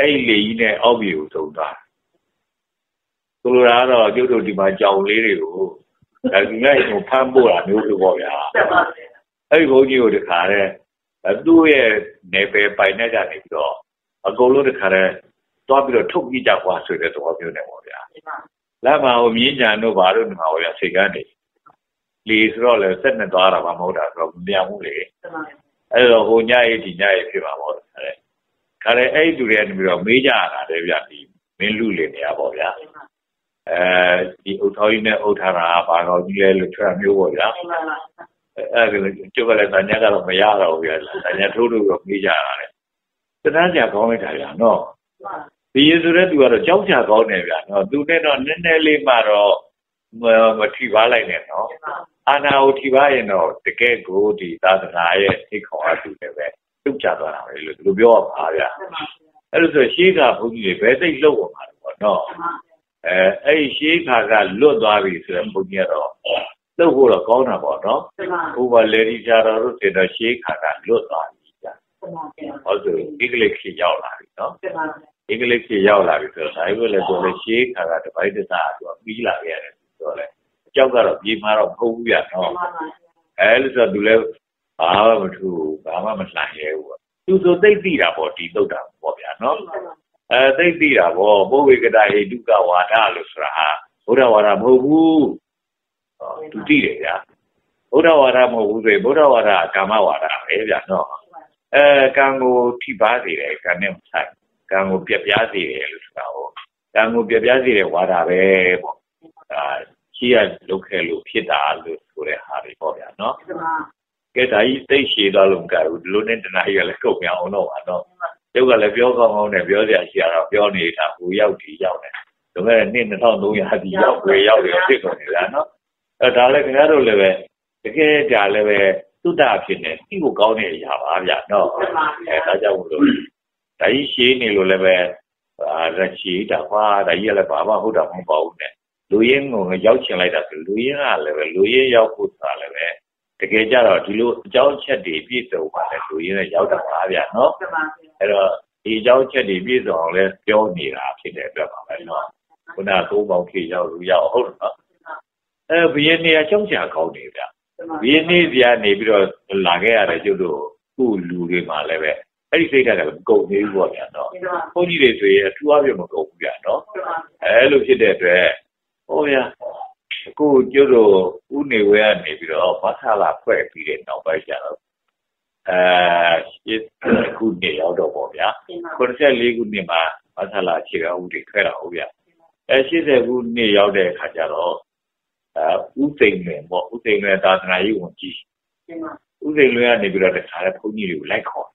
[SPEAKER 1] အဲ့လေကြီးနဲ့အောက်ပြေကိုသုံးသွားဆိုလိုတာကတော့ကျုပ်တို့ဒီမှာကြောင်လေးတွေကိုဒါဒီလိုက်ကိုဖမ်းဖို့တာမျိုးလိုပေါ့ဗျာအဲ့ဒီဘုန်းကြီးကိုတခါတဲ့သူ့ရဲ့နေပယ်ပိုင်နဲ့ကနေပြီးတော့အကုန်လုံးတခါတဲ့တွားပြီးတော့ထုတ်ပြကြကွာဆိုတဲ့သဘောမျိုးနဲ့ပေါ့ဗျာလက်မှာဟိုမြင်းကြံတို့ဘာလို့ဒီမှာပေါ့ဗျာစိတ်ကနေလေဆိုတော့လေစက်နဲ့သွားတာမှမဟုတ်တာဆိုတော့မပြောင်းဘူးလေအဲ့တော့ဟိုညရေးဒီညရေးဖြစ်မှာပေါ့တဲ့ခါလေအဲ့ဒီလူတွေကနေပြီးတော့မေးကြရတာလေဗျာဒီမင်းလူလေနေရပေါ့ဗျာအဲဒီအုတ်ထောင်းကြီးနဲ့အုတ်ထားတာဘာတော်ကြီးလဲလို့ထွက်မျိုးပေါ့ဗျာအဲ့ဒါကျုပ်ကလည်းတန်ညကတော့မရတော့ဘူးဗျာတန်ညထိုးလို့တော့မေးကြရတာလေတန်းကြကောင်းလိုက်တာဗျာနော်ဒီရဆိုတဲ့သူကတော့ကြောက်ကြကောင်းတယ်ဗျာနော်သူနဲ့တော့နည်းနည်းလေးမှတော့မထိပါလိုက်နဲ့နော်အာနာကိုထိပါရင်တော့တကယ်ကိုဒီသာသနာရဲ့သိခေါ်အပ်သူတွေပဲပြုတ်ချသွားတာပဲလို့သူပြောပါဗျာအဲ့လိုဆိုရှေးကဘုန်းကြီးတွေဘယ်သိလှုပ်ပါမှာပေါ့နော်အဲအဲ့ဒီရှေးခါကလွတ်သွားပြီဆိုတော့ဘုန်းကြီးကတော့လှုပ်ဖို့တော့ကောင်းတာပေါ့နော်ဥပလေဒီချာတော်တို့ဆိုတော့ရှေးခါကလွတ်သွားပြီကြာဟုတ်ဆိုဒီကလေးခေရောက်လာပြီနော်ဒီကလေးခေရောက်လာပြီဆိုတော့ဒါပဲလေဆိုလေရှေးခါကတပိုက်တစားသူကပြီးလာခဲ့ရတယ်ဆိုတော့လေအကြောက်ကတော့ပြေးမှာတော့မဟုတ်ဘူးဗျာနော်အဲလို့ဆိုတော့သူလည်းဘာမှမထူဘာမှမလှန်ရဲဘူးသူဆိုသိသိတာပေါ့ဒီသုတ်တာပေါ့ဗျာနော်အဲသိသိတာပေါ့ဘုဝေကတာဟိတုကဝါဒလို့ဆိုတာဟာဘုရားဝါဒမဟုတ်ဘူးသူသိတယ်ဗျာဘုရားဝါဒမဟုတ်ဘူးဆိုရင်ဘုရားဝါဒကာမဝါဒပဲဗျာနော်အဲကံကိုထိပါစေတယ်ကံနဲ့မဆိုင်ကံကိုပြပြစေတယ်လို့ဆိုတာဟုတ်ကံကိုပြပြစေတဲ့ဝါဒပဲပေါ့အာရှိရလုတ်ခဲလို့ဖြစ်တာလို့ဆိုတဲ့ဟာတွေပေါ့ဗျာနော်ကဲဒါကြီးသိရှိသွားလို့မကဘူးဒီလိုနဲ့တနာကြီးကလည်းကုန်မအောင်တော့ပါတော့ကျုပ်ကလည်းပြောကောင်းကောင်းနဲ့ပြောစရာရှိရတော့ပြောနေတာဟိုရောက်ဒီရောက်နေဒါပေမဲ့နှစ်၂၃၀၀ဒီရောက်ဝေရောက်ပြီးဖြစ်ကုန်နေတာနော်အဲဒါလည်းခင်ဗျားတို့လည်းပဲတကယ်ဒါလည်းပဲသုတ္တဖြစ်နေသိဖို့ကောင်းတဲ့အရာပါဗျာနော်အဲဒါကြောင့်မို့လို့ဒါကြီးရှင်းနေလို့လည်းပဲအာရရှိတာကွာဒါကြီးကလည်းဘာမှဟုတ်တာမဟုတ်ပါဘူးနဲ့လူရင်းကိုရောက်ချင်လိုက်တာဆိုလူရင်းကလည်းပဲလူရင်းရောက်ဖို့ဆိုတာလည်းပဲတကယ်ကြတော့ဒီလိုအကြောင်းချက်တွေပြည့်စုံပါလေလူရင်းနဲ့ရောက်တာပါဗျာနော်အဲ့တော့ဒီအကြောင်းချက်တွေပြည့်စုံအောင်လဲပြောနေတာဖြစ်တဲ့အတွက်ပါပဲနော်ခုနသုံးပေါင်းခေရောက်လူရောက်ဟုတ်နော်အဲဘီယနေအကြောင်းချကောင်းနေဗျာဘီယနေပြနေပြီးတော့လာခဲ့ရတယ်ကျုပ်တို့ခုလူတွေမှာလည်းပဲအဲ့ဒီစိတ်ဓာတ်ကလည်းမကုန်သေးဘူးပေါ့ဗျာနော်ဘုန်းကြီးတွေဆိုရင်အထူးအပြည့်မကုန်ဘူးဗျာနော်အဲလိုဖြစ်တဲ့အတွက်ဟိုဗျာအခုကျုပ်တို့ဥနေဝဲကနေပြီးတော့မဆလာဖွဲ့ပြီးတဲ့နောက်ပိုင်းကျတော့အဲခုနေရောက်တော့ပေါ့ဗျာခုနှစ်ခုနှစ်မှာမဆလာအခြေခံဥတွေခွဲတာဟုတ်ဗျာအဲ၈၀ခုနှစ်ရောက်တဲ့အခါကျတော့အဲဥသိမ်လွင်ပေါ့ဥသိမ်လွင်သာသနာရေးဝန်ကြီးဥသိမ်လွင်ကနေပြီးတော့တခါလဲဘုန်းကြီးတွေကိုလိုက်ခေါ်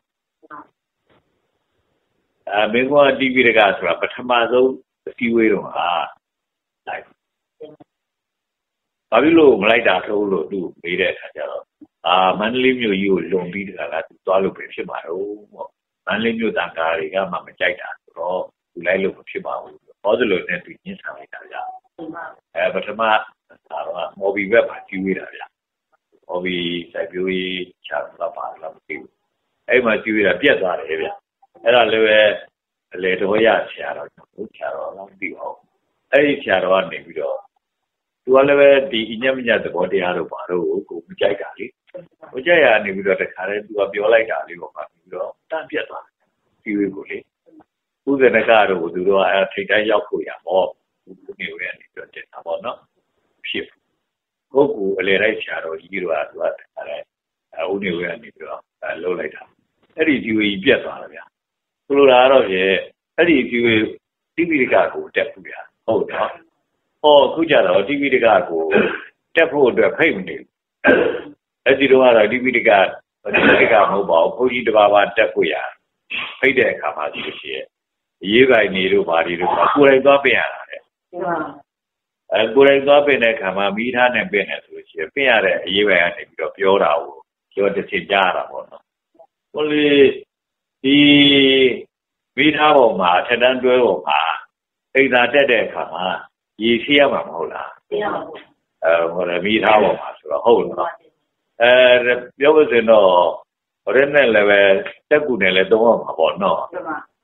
[SPEAKER 1] အဲမင်းကတီဗီတကဆိုတာပထမဆုံးအစည်းအဝေးတော့ဟာလိုက်ဘာဖြစ်လို့မလိုက်တာထိုးလို့သူ့မေးတဲ့အခါကျတော့အာမန္တလေးမြို့ကြီးကိုလွန်ပြီးတခါလားသူသွားလို့ပဲဖြစ်မှာတော့ပေါ့မန္တလေးမြို့တန်ကားတွေကမှမကြိုက်တာဆိုတော့သူလိုက်လို့မဖြစ်ပါဘူးဟောသလိုနဲ့သူညှင်းဆန်လိုက်တာဗျာအဲပထမကတော့မော်ဘီဘက်မှာကြီးဝေးတာဗျာမော်ဘီစိုက်ပျိုးရေးချာလာပါလားမသိဘူးအဲ့မှာကြီးဝေးတာပြက်သွားတယ်ဗျာအဲ့ဒါလည်းပဲအလေတော်ရဆရာတော်ဟုတ်ဆရာတော်တော့မသိပါဘူးအဲ့ဒီဆရာတော်ကနေပြီးတော့သူကလည်းပဲဒီအညက်မညက်သဘောတရားတို့ဘာလို့ကိုမကြိုက်တာလေမကြိုက်ရနေပြီးတော့တခါတည်းသူကပြောလိုက်တာလေးပေါ့ပါပြီးတော့တန့်ပြတ်သွားတယ်ဒီဝေကိုလေဥဒနကတော့သူတို့ကထိတ်တိုင်းရောက်ကိုရပေါ့ဒီနေဝဲနေပြီးတော့တက်တာပေါ့နော်ဖြစ်ပုဂ္ဂိုလ်အလေလိုက်ဆရာတော်ကြီးတို့ကသူကတခါတည်းဥနေဝဲနေပြီးတော့လှုပ်လိုက်တာအဲ့ဒီဒီဝေကြီးပြတ်သွားတယ်ဗျာဆိုလိုတာကတော့ရဲ့အဲ့ဒီဒီဝေတိပိဋကကိုတက်ဘူးဗျာဟုတ်တော့ဟောခုကြတော့တိပိဋကကိုတက်ဖို့အတွက်ဖိတ်မနေဘူးအဲ့ဒီတော့ကတော့တိပိဋကတိပိဋကမဟုတ်ပါဘူးဘုန်းကြီးတစ်ပါးပါတက်ဖို့ရဖိတ်တဲ့အခါမှာဒီလိုရှိရဲ့ရေးပိုင်နေတို့ဘာတွေတို့ကိုယ်တိုင်သွားပြင်ရတာတဲ့အဲကိုယ်တိုင်သွားပြင်တဲ့အခါမှာမိသားနဲ့ပြင်တယ်ဆိုလို့ရှိရင်ပြင်ရတဲ့အရေးပိုင်ကနေပြီးတော့ပြောတာကိုပြောတစ်ချက်ကြားရတာပေါ့နော်ဟိုလေဒီမိသားပေါ်မှာထက်တန်းတွဲပေါ်မှာအိမ်သာတက်တဲ့အခါမှာရေဖြည့်ရမှာမဟုတ်လားဖြည့်ရပါဘူးအဲဟိုမိသားပေါ်မှာဆိုတော့ဟုတ်လားအဲပြောလို့ဆိုတော့ရင်းနဲ့လည်းပဲတက်ကူနဲ့လည်းသုံးရမှာပေါ့နော်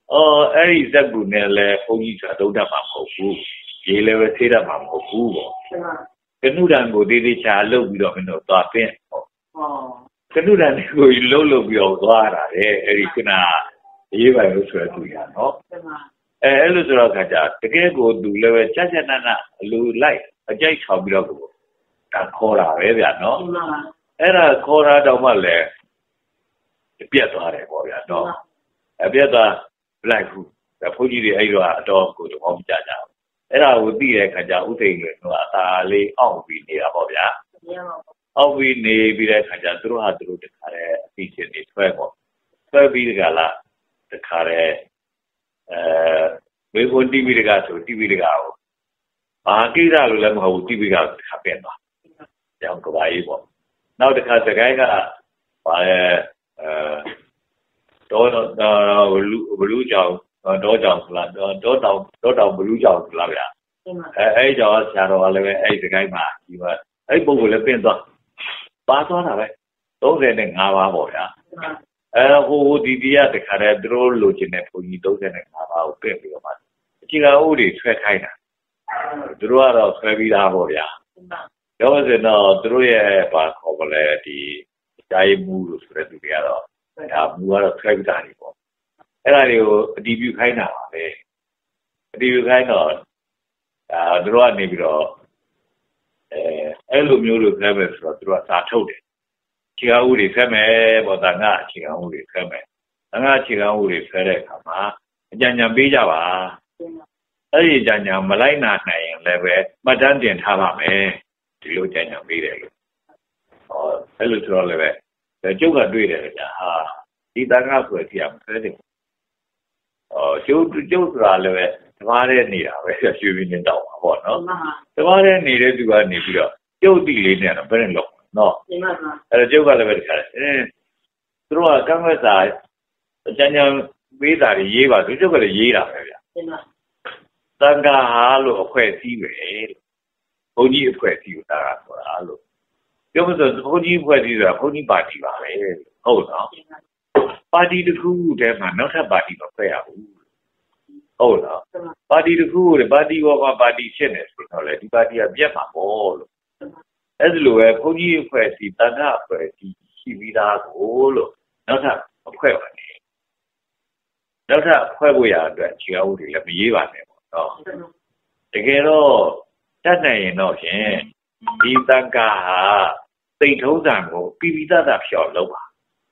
[SPEAKER 1] 哦，哎，这姑娘嘞，后期传都得蛮好苦，也来为谁得蛮好苦哦。是吗？跟路上我弟弟家路比较没有大变哦。哦。跟路上那个路路比较大啦，哎，哎，你看那，一般有出来注意啊，哦。是吗？哎，路上看着，这个我路来为家家那那路来，而且超比较多，但考啦那边喏。是吗？哎，那考啦到么嘞？别多嘞，我边喏。哎，别多。来乎，在普及的哎个啊，到过就我们家家，哎啦，我弟嘞看家屋头个是吧？大哩奥比尼啊，宝贝啊，奥比尼比来看家，都哈都的看嘞，以前的出来过，出来比的个啦，的看嘞，呃，美国 T V 的个做 T V 的个哦，啊，其他路来么好 T V 个看变嘛，这样个玩意不？那我的看这个个，把呃。多呃不如不如叫呃多叫是啦，多多到多到不如叫是啦呀。哎哎叫下头那边哎这个嘛，因为哎不过来变多，八多了呗，都在那阿巴包呀。哎我弟弟呀，这看来都路进来朋友都在那阿巴我变这个嘛，这个屋里拆开的，都话到拆比他包呀。要不是呢，都也把考过来的，家一母出来都这样了。啊，我那开不大的不，哎，那就地皮开那呗，地皮开那，啊，都话那边咯，呃，哎，路苗路开没说，都话啥抽的，其他屋里开没，不单个，其他屋里开没，单个其他屋里开来干嘛？讲讲比较吧，哎，讲讲没来那那样来呗，没沾点差吧没，只有讲讲比的了，哦，哎，路说来呗。就个对的呀哈，一旦俺说这样肯定，哦，就就是啊，那个他妈的你啊，为啥随便你找嘛，不喏？他妈的你的这个你不了，就地里面的不能弄，喏？呃，就个那个看，嗯，是吧？刚开始讲讲伟大的野吧，就这个的野了，对不对？咱家哈路快地位，后你快地大家说哈路。要不是后你快递的，后你把地吧嘞，好了，把地的客户在嘛，那他把地吧快啊，好了，把地的客户的把地我把把地现在说出来，你把地啊别嘛好了，但是路哎，后你快递大家快递去比他多了，那他快完的，那他快不呀？对，其他屋里来没一万的哦，这个咯，咱那人咯先，你当家哈。地头上我比比大大漂亮吧，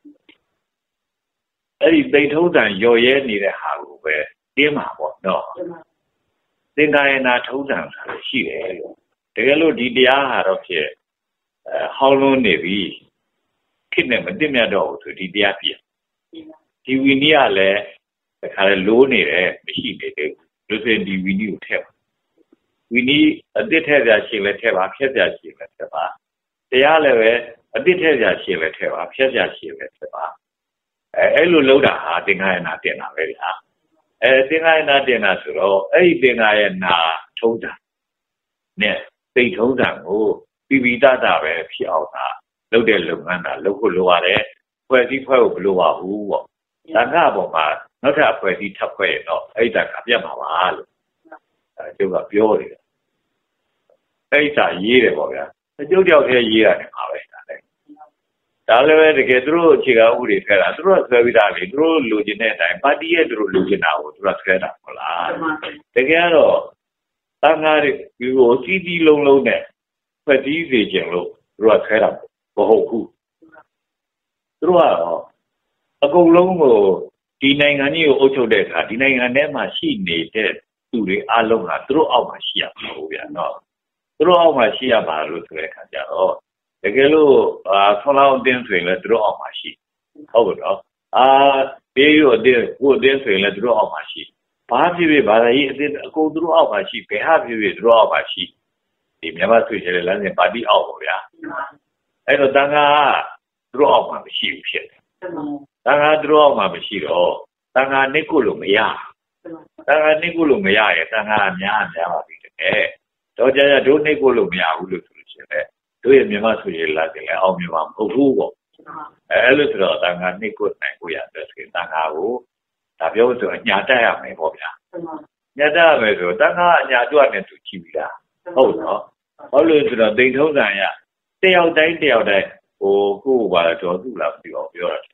[SPEAKER 1] 哎，地头上有些你的下路呗，点嘛不喏？人家那头上上是的，这个路地底下还都是，呃，好路那边，肯定没对面到土地底下比，地位你啊嘞，看来路呢嘞没是的的，就是地位你有太吧，为你呃这太家行了太吧，偏家行了太吧。这样来喂，啊，这天家写了对吧？偏家写了对吧？哎，哎，路路的哈，顶下那电脑来的哈，哎，顶下那电脑是咯，哎，顶下那抽奖，呢，对抽奖哦，比比大大呗，票大，路的路安那，路不路啊嘞，快递快不路啊糊哦，但那不嘛，那他快递他快喏，哎，但他别麻烦了，呃，这个标的，哎，咋野的不呀？就叫他野啊，麻烦的。当然，这个都是这个屋里开了，都是设备大的，都是路进来的，把地也都是路进来，我都是开的，好啦。这个咯，当下的比如滴滴隆隆的，快递这些路都是开的，不好苦。都是哦，啊，公路哦，第那个你有澳洲的卡，第那个那嘛是你的，都是阿龙啊，都是澳马西亚那边喏。都是澳马西亚马路出来看见哦，这个路啊，从那点水了，都是澳马西，好不着啊，别有点过点水了，都是澳马西，巴皮皮把它一这高都是澳马西，北哈皮皮都是澳马西，里面嘛水起来，那人把地澳过呀，哎，那当下都是澳马西有片的，当下都是澳马西咯，当下那个路没呀，当下那个路没呀，也当下များများ嘛对的，哎。တော့ကြကြတို့နေကိုလို့မရဘူးလို့ဆိုလို့ရှိရင်တို့ရဲ့မြန်မာဆိုရင်လာတယ်လေအောင်မြန်မာမဟုတ်ဘူးပေါ့အဲလို့ဆိုတော့တန်ခါနေကိုနိုင်ကိုရတယ်ဆိုရင်တန်ခါကိုဒါပြောဆိုညာတက်ရမယ်ပေါ့ဗျာညာတက်ရမယ်ဆိုတန်ခါအညာတွနဲ့သူကြည့်ပြီလားဟုတ်နော်ဘာလို့ဆိုတော့တိမ်ထုံးစံရတယောက်တိုင်းတယောက်တိုင်းဟိုကိုယ်ပါတော့သူ့လားပြောပြောတာ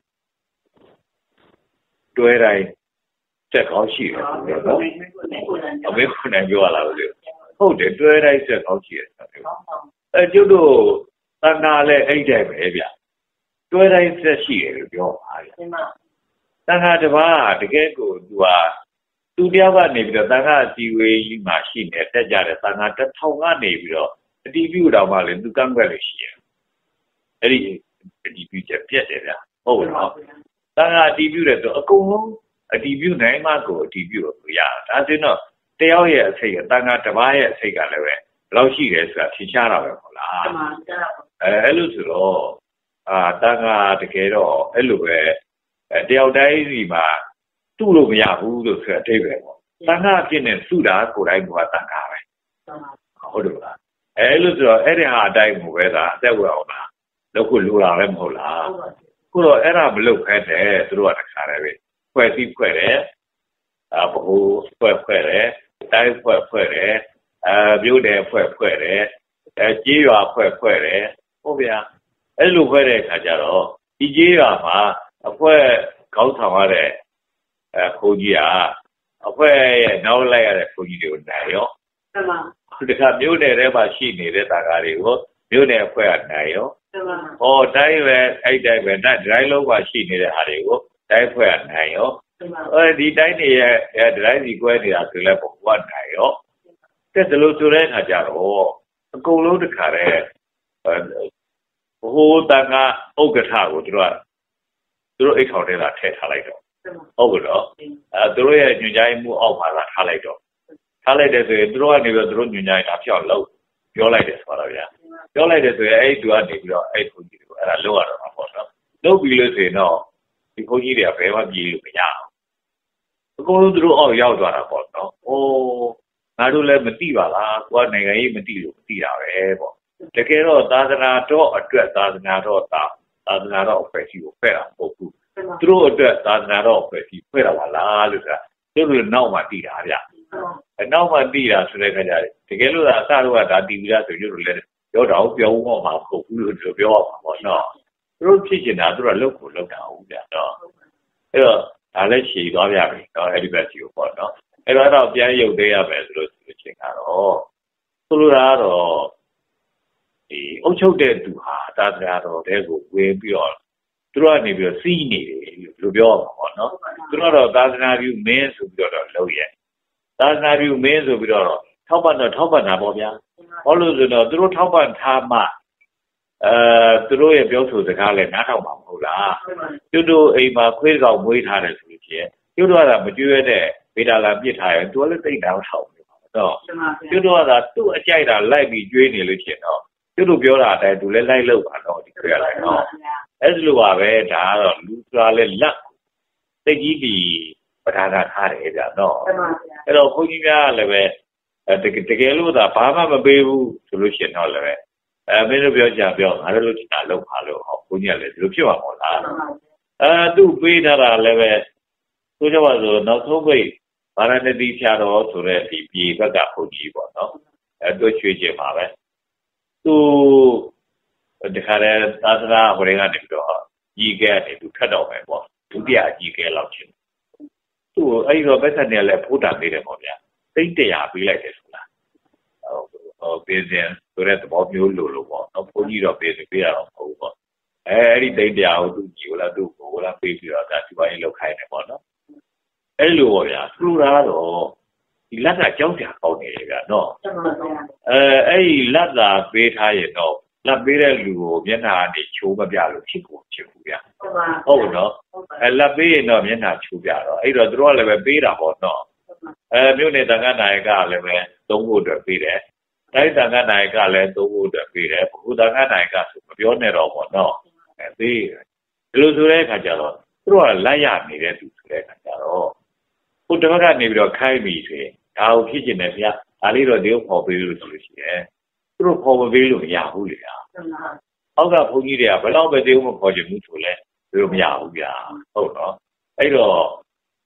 [SPEAKER 1] တွဲတိုင်းတက်ကောင်းရှိတယ်နော်အမေခုနိုင်ပြောရလားလို့ဟုတ်တယ်တွဲတိုင်းတက်ကောင်းရှိတယ်အဲကျုပ်တို့တန်ခါလည်းအဲ့တဲ့ပဲဗျတွဲတိုင်းတက်ရှိတယ်လို့ပြောပါဗျတန်ခါတစ်ပါးတကယ်ကိုသူဟာသူတယောက်ကနေပြီးတော့တန်ခါအစည်းအဝေးကြီးမှာရှိနေတက်ကြတဲ့တန်ခါတစ်ထောင်ကနေပြီးတော့အတီးပြူတော်မှလည်းသူကန့်ကွက်လို့ရှိတယ်အဲ့ဒီအတီးပြူချက်ပြက်တယ်ဗျဟုတ်နော်တန်ခါအတီးပြူတဲ့ဆိုအကုန်လုံးအတီးပြူနိုင်မှကိုအတီးပြူလို့ရတာဒါဆိုတော့တယောက်ရဲ့အစိတ်တန်ခါတစ်ပါးရဲ့အစိတ်ကလည်းပဲဘယ်လောက်ရှိတယ်ဆိုတာထင်ရှားတာပဲဟုတ်လားမှန်ပါဗျအဲအဲ့လိုဆိုတော့အာတန်ခါတကယ်တော့အဲ့လိုပဲအဲတယောက်တိုင်းစီမှာသူ့လို့မရဘူးလို့ဆိုတဲ့အဓိပ္ပာယ်ပေါ့တန်ခါအဖြစ်နဲ့စုတာကိုယ်တိုင်းကတန်ခါပဲဟုတ်တယ်လားအဲလို့ဆိုတော့အဲ့ဒီဟာအတိုင်းကိုပဲသာအသက်ဝင်အောင်လားလောက်ကိုလိုတာလည်းမဟုတ်လားခုတော့အဲ့ဒါမလုပ်ခဲတဲ့သူတို့ကတခါတည်းပဲဖွဲ့စည်းဖွဲ့တယ်အဘိုးဖွဲ့ဖွဲ့တယ်တိုင်းဖွဲ့ဖွဲ့တယ်အဲမြို့နယ်ဖွဲ့ဖွဲ့တယ်အဲကြေးရွာဖွဲ့ဖွဲ့တယ်ဟုတ်ဗျာအဲ့လိုဖွဲ့တဲ့အခါကျတော့ဒီကြေးရွာမှာအဖွဲ့ခေါင်းဆောင်ရတဲ့အဲခိုးကြီးကအဖွဲရဲ့နောက်လိုက်ရတဲ့ခိုးကြီးတွေကိုနိုင်ရောမှန်ပါဒီကမြို့နယ်ထဲမှာရှိနေတဲ့တာကားတွေကိုမြို့နယ်အဖွဲ့ကနိုင်ရောမှန်ပါဟောတိုင်းပဲအဲ့တိုင်းပဲဒါဒရိုင်းလုံးကရှိနေတဲ့ဟာတွေကိုတိုင်းအဖွဲ့ကနိုင်ရောမှန်ပါအဲဒီတိုင်းတွေရဲ့ဒရိုင်းစီကွဲနေတာဆိုလဲဘုံကနိုင်ရောတဲ့ဒါလို့ဆိုတဲ့အခါကျတော့အကုန်လုံးတစ်ခါတည်းဘိုးတန်ကဥက္ကဋ္ဌကိုသူတို့ကသူတို့အိတ်ခေါင်းထဲလာထည့်ထားလိုက်တော့ဟုတ်ကဲ့တော့အဲသူတို့ရဲ့ညွှန်ကြားမှုအောက်မှာလာထားလိုက်တော့ထားလိုက်တယ်ဆိုရင်သူတို့ကနေပြီးတော့သူတို့ညွှန်ကြားတာပြောင်းလို့ပြောလိုက်တယ်ဆိုတော့ဗျာပြောလိုက်တယ်ဆိုရင်အဲ့ဒီသူကနေပြီးတော့အဲ့ခုကြီးကိုအဲ့ဒါလောက်ရတော့မှာပေါ့နော်လုပ်ပြီးလို့ဆိုရင်တော့ဒီခုကြီးတွေကဘယ်မှပြေးလို့မရအောင်အကုန်လုံးသူတို့အောက်ရောက်သွားတာပေါ့နော်ဟိုငါတို့လည်းမသိပါလားကိုကနိုင်ငံရေးမသိလို့မသိတာပဲပေါ့တကယ်တော့သာသနာတော်အတွက်သာသနာတော်သာသာသနာတော်အဖွဲ့အစည်းကိုဖဲ့တာမဟုတ်ဘူးသူတို့အတွက်သာသနာတော်အဖွဲ့အစည်းဖွဲ့တာပါလားလို့ဆိုတာသူတို့နောက်မှတည်တာဗျအနောက်မှတည်တာဆိုတဲ့ခါကျတယ်တကယ်လို့သာအစတော့ကဒါတည်ပြီးသားဆိုရုပ်လိုလဲပြောတော့ပြောဦးမှာမဟုတ်ဘူးလို့သူပြောရမှာပေါ့နော်သူတို့ဖြစ်ချင်တာသူတို့ကလုပ်ကိုလုပ်တာဟုတ်ဗျတော့အဲ့တော့ဒါလည်းရှည်သွားပြပြီနော်အဲ့ဒီဘက်ကြီးကိုပေါ့နော်အဲ့တော့တော့ပြန်ရုပ်သေးရမယ်ဆိုလို့ဆိုချင်တာတော့ဆိုလိုတာကတော့ဒီအုပ်ချုပ်တဲ့သူဟာသာသနာတော်တဲ့ကိုဝင်ပြီးတော့သူတို့ကနေပြီးတော့စီးနေတယ်လို့ပြောရမှာပေါ့နော်သူတို့တော့သာသနာပြုမင်းဆိုပြီးတော့လုပ်ရဲသာသနာပြုမင်းဆိုပြီးတော့ထောက်ပံ့တော့ထောက်ပံ့တာပေါ့ဗျာဘာလို့ဆိုတော့သူတို့ထောက်ပံ့ထားမှအဲသူတို့ရဲ့ပြောဆိုစကားလည်းနားထောင်မှာမဟုတ်လားကျွတ်တို့အိမ်မှာခွေးကောင်မွေးထားတယ်ဆိုလို့ရှိရင်ကျွတ်တို့ကမကြွရတဲ့ဗေဒါလာပြစ်ထားရင်သူကလည်းသိတာထောက်နေပါတော့ကျွတ်တို့ကသူ့အကြိုက်တာလိုက်ပြီးကျွေးနေလို့ရှိရင်တော့ကျွတ်တို့ပြောတာအတိုင်းသူလည်းလိုက်လို့ပါတော့ဒီခွေးရတယ်နော်အဲ့လိုပါပဲဒါကတော့လူဆိုတာလည်းလက်သိကြီးပြီးပဓာနာထားတယ်ကြာတော့အဲ့တော့ဘုန်းကြီးများလည်းပဲတကယ်လို့သာဘာမှမပေးဘူးဆိုလို့ရှိရင်တော့လည်းအဲမင်းတို့ပြောကြပြောငါတို့လို့ဒီတာလောက်ပါလို့ဟောဘုန်းကြီးကလည်းဒီလိုဖြစ်မှာမဟုတ်လားအဲသူ့ပေးထားတာလည်းပဲဆိုကြပါစို့နောက်ဆုံးပိတ်ဗာရာဏသီဖြာတော်ဆိုတဲ့ဒီပြည်ဘက်ကဘုန်းကြီးပေါ့နော်အဲတို့ရွှေကျင်ပါပဲသူဒီခါရဲသာသနာဟိုတွေကနေပြီးတော့ကြီးကဲနေသူထတ်တော့မယ်ပေါ့ဒုတိယအကြီးကဲလောက်ချင်းသူ့အဲ့ဒီတော့ဘက်ဆက်နေလဲဖိုးတာပေးတယ်ပေါ့ဗျာသိတရာပေးလိုက်တယ်ဆိုတာဟိုပေးစဉ်ဆိုတဲ့သဘောမျိုးလိုလိုပေါ့နော်ဘုန်းကြီးတော့ပေးတယ်ပေးရတော့မဟုတ်ဘူးပေါ့အဲအဲ့ဒီသိတရာကိုသူ့ကြီးကိုလားသူ့ကိုလားပေးပြီးတော့ဒါဒီပိုင်းလောက်ခိုင်းတယ်ပေါ့နော်အဲ့လိုပေါ့ဗျာသူ့လားတော့ဒီလက်ကကြောက်ကြကောင်းနေတယ်ဗျာနော်အဲအဲ့ဒီလက်သာပေးထားရင်တော့လက်ပေးတဲ့လူကိုမျက်နှာကနေချိုးမပြလို့ဖြစ်ကိုဖြစ်ဘူးဗျာဟုတ်နော်အဲလက်ပေးရင်တော့မျက်နှာချိုးပြတော့အဲ့တော့သူတို့ကလည်းပဲပေးတာပေါ့နော်အဲမြို့နယ်တန်ခါနိုင်ကလည်းပဲသုံးဖို့အတွက်ပေးတယ်တိုင်းတန်ခါနိုင်ကလည်းသုံးဖို့အတွက်ပေးတယ်ဘုတန်ခါနိုင်ကဆိုမပြောနဲ့တော့ပေါ့နော်အဲသေးဒီလိုဆိုတဲ့အခါကျတော့သူတို့ကလက်ရနေတဲ့သူဆိုတဲ့အခါကျတော့ဟိုတစ်ခါကနေပြီးတော့ခိုင်းပြီဆိုရင်ဒါကိုဖြစ်ကျင်တယ်ဗျာဒါလေးတော့ဒီကိုပေါ်ပေးလို့ဆိုလို့ရှိရင်သူတို့ပေါ်မပေးလို့မရဘူးလေဗျာအောက်ကဘုန်းကြီးတွေကဘယ်တော့ပဲတေးမခေါ်ချင်ဘူးဆိုလဲသူတို့မရဘူးဗျာဟုတ်တော့အဲ့တော့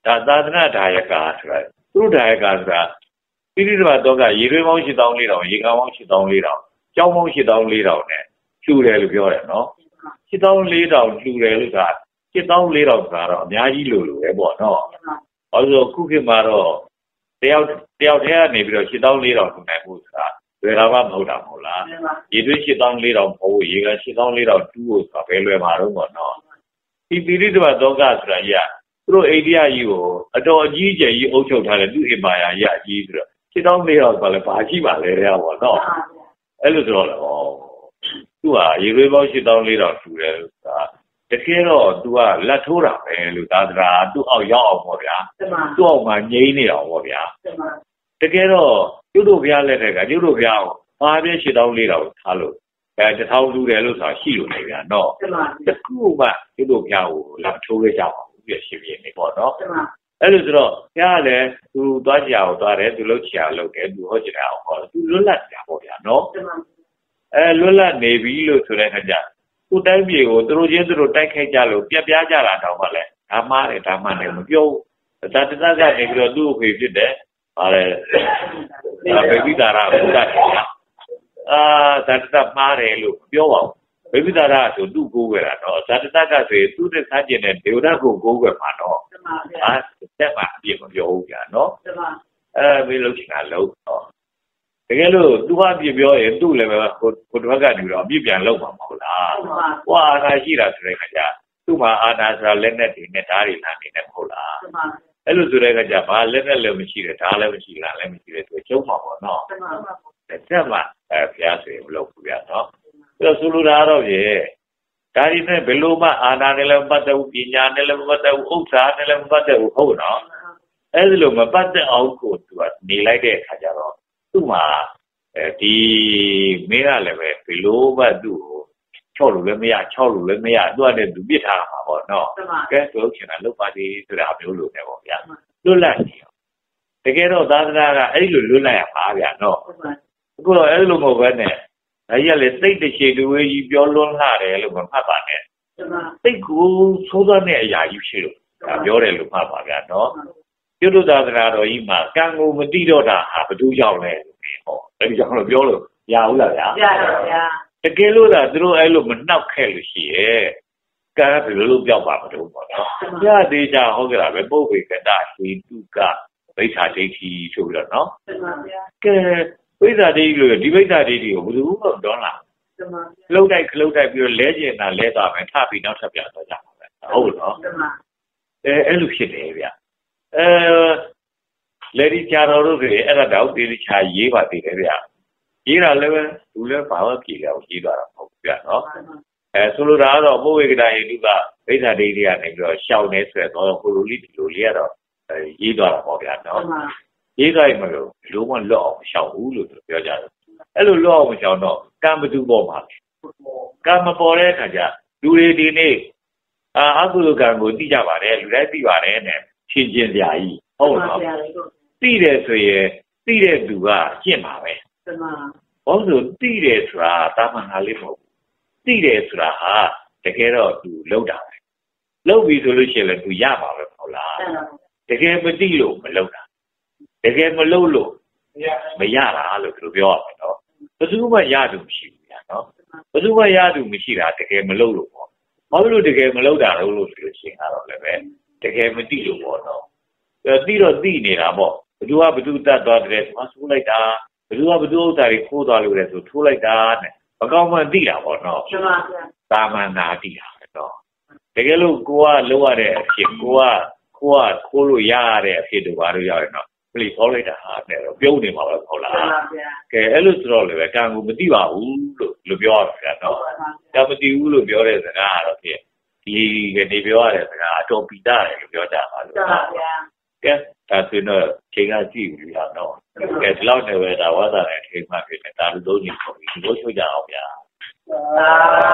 [SPEAKER 1] ဒါသာသနာဒါယကာဆိုတာသူတို့ဒါယကာဆိုတာပိဋိဒဝတော့ကရေရွေးပေါင်း၈သောင်း၄ထောင်ရေကားပေါင်း၈သောင်း၄ထောင်ကျောင်းပေါင်း၈သောင်း၄ထောင်နဲ့လှူတယ်လို့ပြောတယ်နော်၈သောင်း၄ထောင်လှူတယ်လို့ဆိုတာ၈သောင်း၄ထောင်ဆိုတာတော့အများကြီးလို့လို့ပဲပေါ့နော်ဘာလို့ခုခေတ်မှာတော့တယောက်တယောက်တည်းကနေပြီးတော့၈သောင်း၄ထောင်လှူနိုင်ဖို့ဆိုတာလွယ်တာမှမဟုတ်တာမဟုတ်လားရေသွေး၈သောင်း၄ထောင်ပို့ရေက၈သောင်း၄ထောင်တူးဖို့ဆိုတာဘယ်လွယ်မှာတော့ပေါ့နော်ဒီပိဋိဒဝတော့ကဆိုတာကြီးကသူတို့အိန္ဒိယကြီးကိုအတော်အကြီးကျယ်ကြီးအုပ်ချုပ်ထားတဲ့သူ့အင်ပါယာကြီးအကြီးဆိုတော့၈သောင်း၄ထောင်ဆိုလည်းဘာရှိပါလဲတဲ့ပေါ့နော်အဲ့လိုဆိုတော့လေဟောသူကရေရွေးပေါင်း၈သောင်း၄ထောင်ထူတယ်ဆိုတာတကယ်တော့သူကလက်ထိုးတာပဲလို့သာသနာသူ့အောက်ရောက်အောင်ပေါ့ဗျာသူ့အောက်မှာငြိမ်းနေအောင်ပေါ့ဗျာတကယ်တော့ကျွတ်တို့ဘုရားလက်ထက်ကကျွတ်တို့ဘုရားကိုဘာပြည့်၈သောင်း၄ထောင်ထားလို့အဲတစ်ထောင်လူတယ်လို့ဆိုတာရှိလို့နေဗျာနော်တခုမှကျွတ်တို့ဘုရားကိုလက်ထိုးခဲ့ကြပါဘူးပြရှင်ပြနေပေါ့နော်အဲ့လိုဆိုတော့ဘုရားလည်းသူသွားကြအောင်သွားတယ်သူလှုပ်ချာလှုပ်တယ်သူဟောကြအောင်ဟောသူလွတ်လပ်ကြပေါ့ဗျာနော်အဲလွတ်လပ်နေပြီလို့ဆိုတဲ့အခါကျသူ့တိုင်းပြည်ကိုသူတို့ချင်းသူတို့တိုက်ခိုက်ကြလို့ပြက်ပြားကြတာတော့မှလည်းဓမ္မနဲ့ဓမ္မနဲ့မပြောဘူးသာတတကနေပြီးတော့သူ့အဖေဖြစ်တယ်ဟာလေဘေဘိတာရဘုရားအာသာတတမှားတယ်လို့ပြောပါဦးဘေဘိတာရဆိုသူ့ကိုးကွယ်တာတော့သာတတကဆိုရင်သူ့တဲ့စားကျင်တဲ့ဒေဝဒကိုကိုးကွယ်မှာတော့ဟာတက်မှာအပြည့်မပြောဘူးကြာနော်အဲမင်းလုံးချင်တာလုံးတော့တကယ်လို့သူကအပြည့်ပြောရင်သူ့လည်းပဲဟိုဟိုတစ်ဘက်ကနေတော့အပြည့်ပြန်လုံးမှာမဟုတ်လားဟွာအာနာရှိတာဆိုတဲ့ခါကျသူ့မှာအာနာဆိုတာလက်နဲ့တွေနဲ့ဓာတ်တွေလာနေတယ်မဟုတ်လားအဲ့လိုဆိုတဲ့ခါကျဘာလက်နဲ့လည်းမရှိတယ်ဓာတ်လည်းမရှိလားလည်းမရှိတယ်သူကျုံးမှာပေါ့နော်တက်မှာအဲဘုရားဆိုရင်မလုပ်ဘူးဗျာနော်အဲ့တော့ဆိုလိုတာတော့ပြေဒါဒီနဲ့ဘယ်လိုမှအာနာနဲ့လည်းမပတ်သက်ဘူးပညာနဲ့လည်းမပတ်သက်ဘူးဥစ္စာနဲ့လည်းမပတ်သက်ဘူးဟုတ်နော်အဲ့ဒီလိုမပတ်သက်အောင်ကိုသူကနေလိုက်တဲ့အခါကျတော့သူ့မှာအဲဒီမင်းကလည်းပဲဘယ်လိုမှသူ့ကိုချော့လို့လည်းမရချော့လို့လည်းမရသူကလည်းသူပြစ်ထားမှာပေါ့နော်ကဲသူလုပ်ချင်တာလုပ်ပါသေးဆိုတာမျိုးလို့လည်းပေါ့ဗျာလွတ်လပ်နေအောင်တကယ်တော့သာသနာကအဲ့လိုလွတ်လပ်ရပါဗျာနော်အခုတော့အဲ့လိုမဟုတ်ဘဲနဲ့ဒါကြီးကလေစိတ်တချေတူဝေးကြီးပြောလွန်းလာတယ်လို့မမှတ်ပါနဲ့စိတ်ကိုသိုးသွင်းတဲ့အရာကြီးရှိလို့ဒါပြောတယ်လို့မှတ်ပါဗျာနော်ကျွတ်သာသနာတော်ကြီးမှာကံကိုမတိတော့တာဟာဘယ်သူကြောင့်လဲဟောအဲ့ဒီကြောင့်လို့ပြောလို့ရဘူးလားဗျာရပါဗျာတကယ်လို့သာသူတို့အဲ့လိုမနှောက်ခဲ့လို့ရှိရဲ့ကံဘယ်လိုလုပ်ပြောက်ပါမလို့ပေါ့နော်ညသေးချာဟုတ်ကြတာပဲပုပ္ပေကတဟေတုကဗိဓာဒိဋ္ဌိဆိုပြီးတော့နော်မှန်ပါဗျာကဲဗိဓာဒိဋ္ဌိလို့ဒီဗိဓာဒိဋ္ဌိကိုဘယ်သူမှမတော်လားမှန်ပါဗျာလှုပ်တိုက်ခလုတ်တိုက်ပြီးတော့လဲကျင်တာလဲသွားမယ်ထပြီးနောက်ထပ်ပြန်သွားကြပါပဲဟုတ်နော်မှန်ပါအဲအဲ့လိုဖြစ်တယ်ဗျာအဲလေဒီချာတော်တို့တွေအဲ့ဒါတော့တေဒီချာရေးပါသေးတယ်ဗျာရေးတာလည်းပဲသူလည်းဘာမှပြေကြအောင်ရေးသွားတာမဟုတ်ဘူးဗျာနော်အဲဆိုလိုတာကတော့ဘုဝေကတာယေတုကဗိဓာဒိဋ္ဌိကနေပြီးတော့ရှောင်းနေဆွဲတော့ဟိုလိုလေးဒီလိုလေးကတော့ရေးသွားတာပေါ့ဗျာနော်ရေးသွားရင်မလို့လုံးဝလွတ်အောင်မရှောင်ဘူးလို့ပြောကြတယ်အဲ့လိုလွတ်အောင်မရှောင်တော့ကံမတူပေါ်ပါဘူးကံမပေါ်တဲ့အခါကျလူတွေဒီနေ့အာအကုသိုလ်ကံကိုသိကြပါတယ်လူတိုင်းသိပါတယ်နဲ့ချင်းချင်းပြာကြီးဟုတ်လားသိတယ်ဆိုရင်သိတဲ့သူကကျင့်ပါပဲမှန်ပါဘာလို့သိတယ်ဆိုတာတာမန်ဟာလေးမဟုတ်ဘူးသိတယ်ဆိုတာဟာတကယ်တော့သူလောက်တာပဲလောက်ပြီဆိုလို့ရှိရင်လည်းသူရပါပဲဟုတ်လားတကယ်မသိလို့မလောက်တာတကယ်မလောက်လို့မရတာလို့သူပြောရမယ်နော်ဘယ်သူမှရသူမရှိဘူးညာနော်ဘယ်သူမှရသူမရှိတာတကယ်မလောက်လို့ပေါ့ဘာလို့တကယ်မလောက်တာလို့လို့ဆိုလို့ရှိရင်ကတော့လည်းပဲတကယ်မသိလို့ပေါ့နော်အဲသိတော့သိနေတာပေါ့ဘယ်သူကဘယ်သူတတ်သွားတယ်ဆိုမှဆိုလိုက်တာဘယ်သူကဘယ်သူဥစ္စာတွေခိုးသွားလို့လဲဆိုထိုးလိုက်တာနဲ့မကောင်းမှသိတာပေါ့နော်မှန်ပါဗျာသာမန်နာသိတာပဲတော့တကယ်လို့ကိုကလောက်ရတဲ့အဖြစ်ကိုကကိုကခိုးလို့ရရတဲ့အဖြစ်တို့ဘာလို့ရရတော့ပလီခေါ်လိုက်တာဟာနဲ့တော့ပြုံးနေမှာပဲဟုတ်လားမှန်ပါဗျာကဲအဲ့လိုဆိုတော့လည်းပဲကံကိုမသိပါဘူးလို့လို့ပြောရမှာနော်ကံမသိဘူးလို့ပြောတဲ့စကားကတော့ဖြစ်ဒီကနေပြောရတဲ့စကားအတော်ပီတာတယ်လို့ပြောကြပါလို့မှန်ပါဗျာကဲဒါဆိုတော့ချိန်ကကြည့်ပြီးရတော့ကဲဒီလောက်နဲ့ပဲဒါဝါသာနဲ့ထိမှဖြစ်တယ်ဒါလူသုံးနေပေါ့ဒီလိုချိုးကြအောင်ဗျာ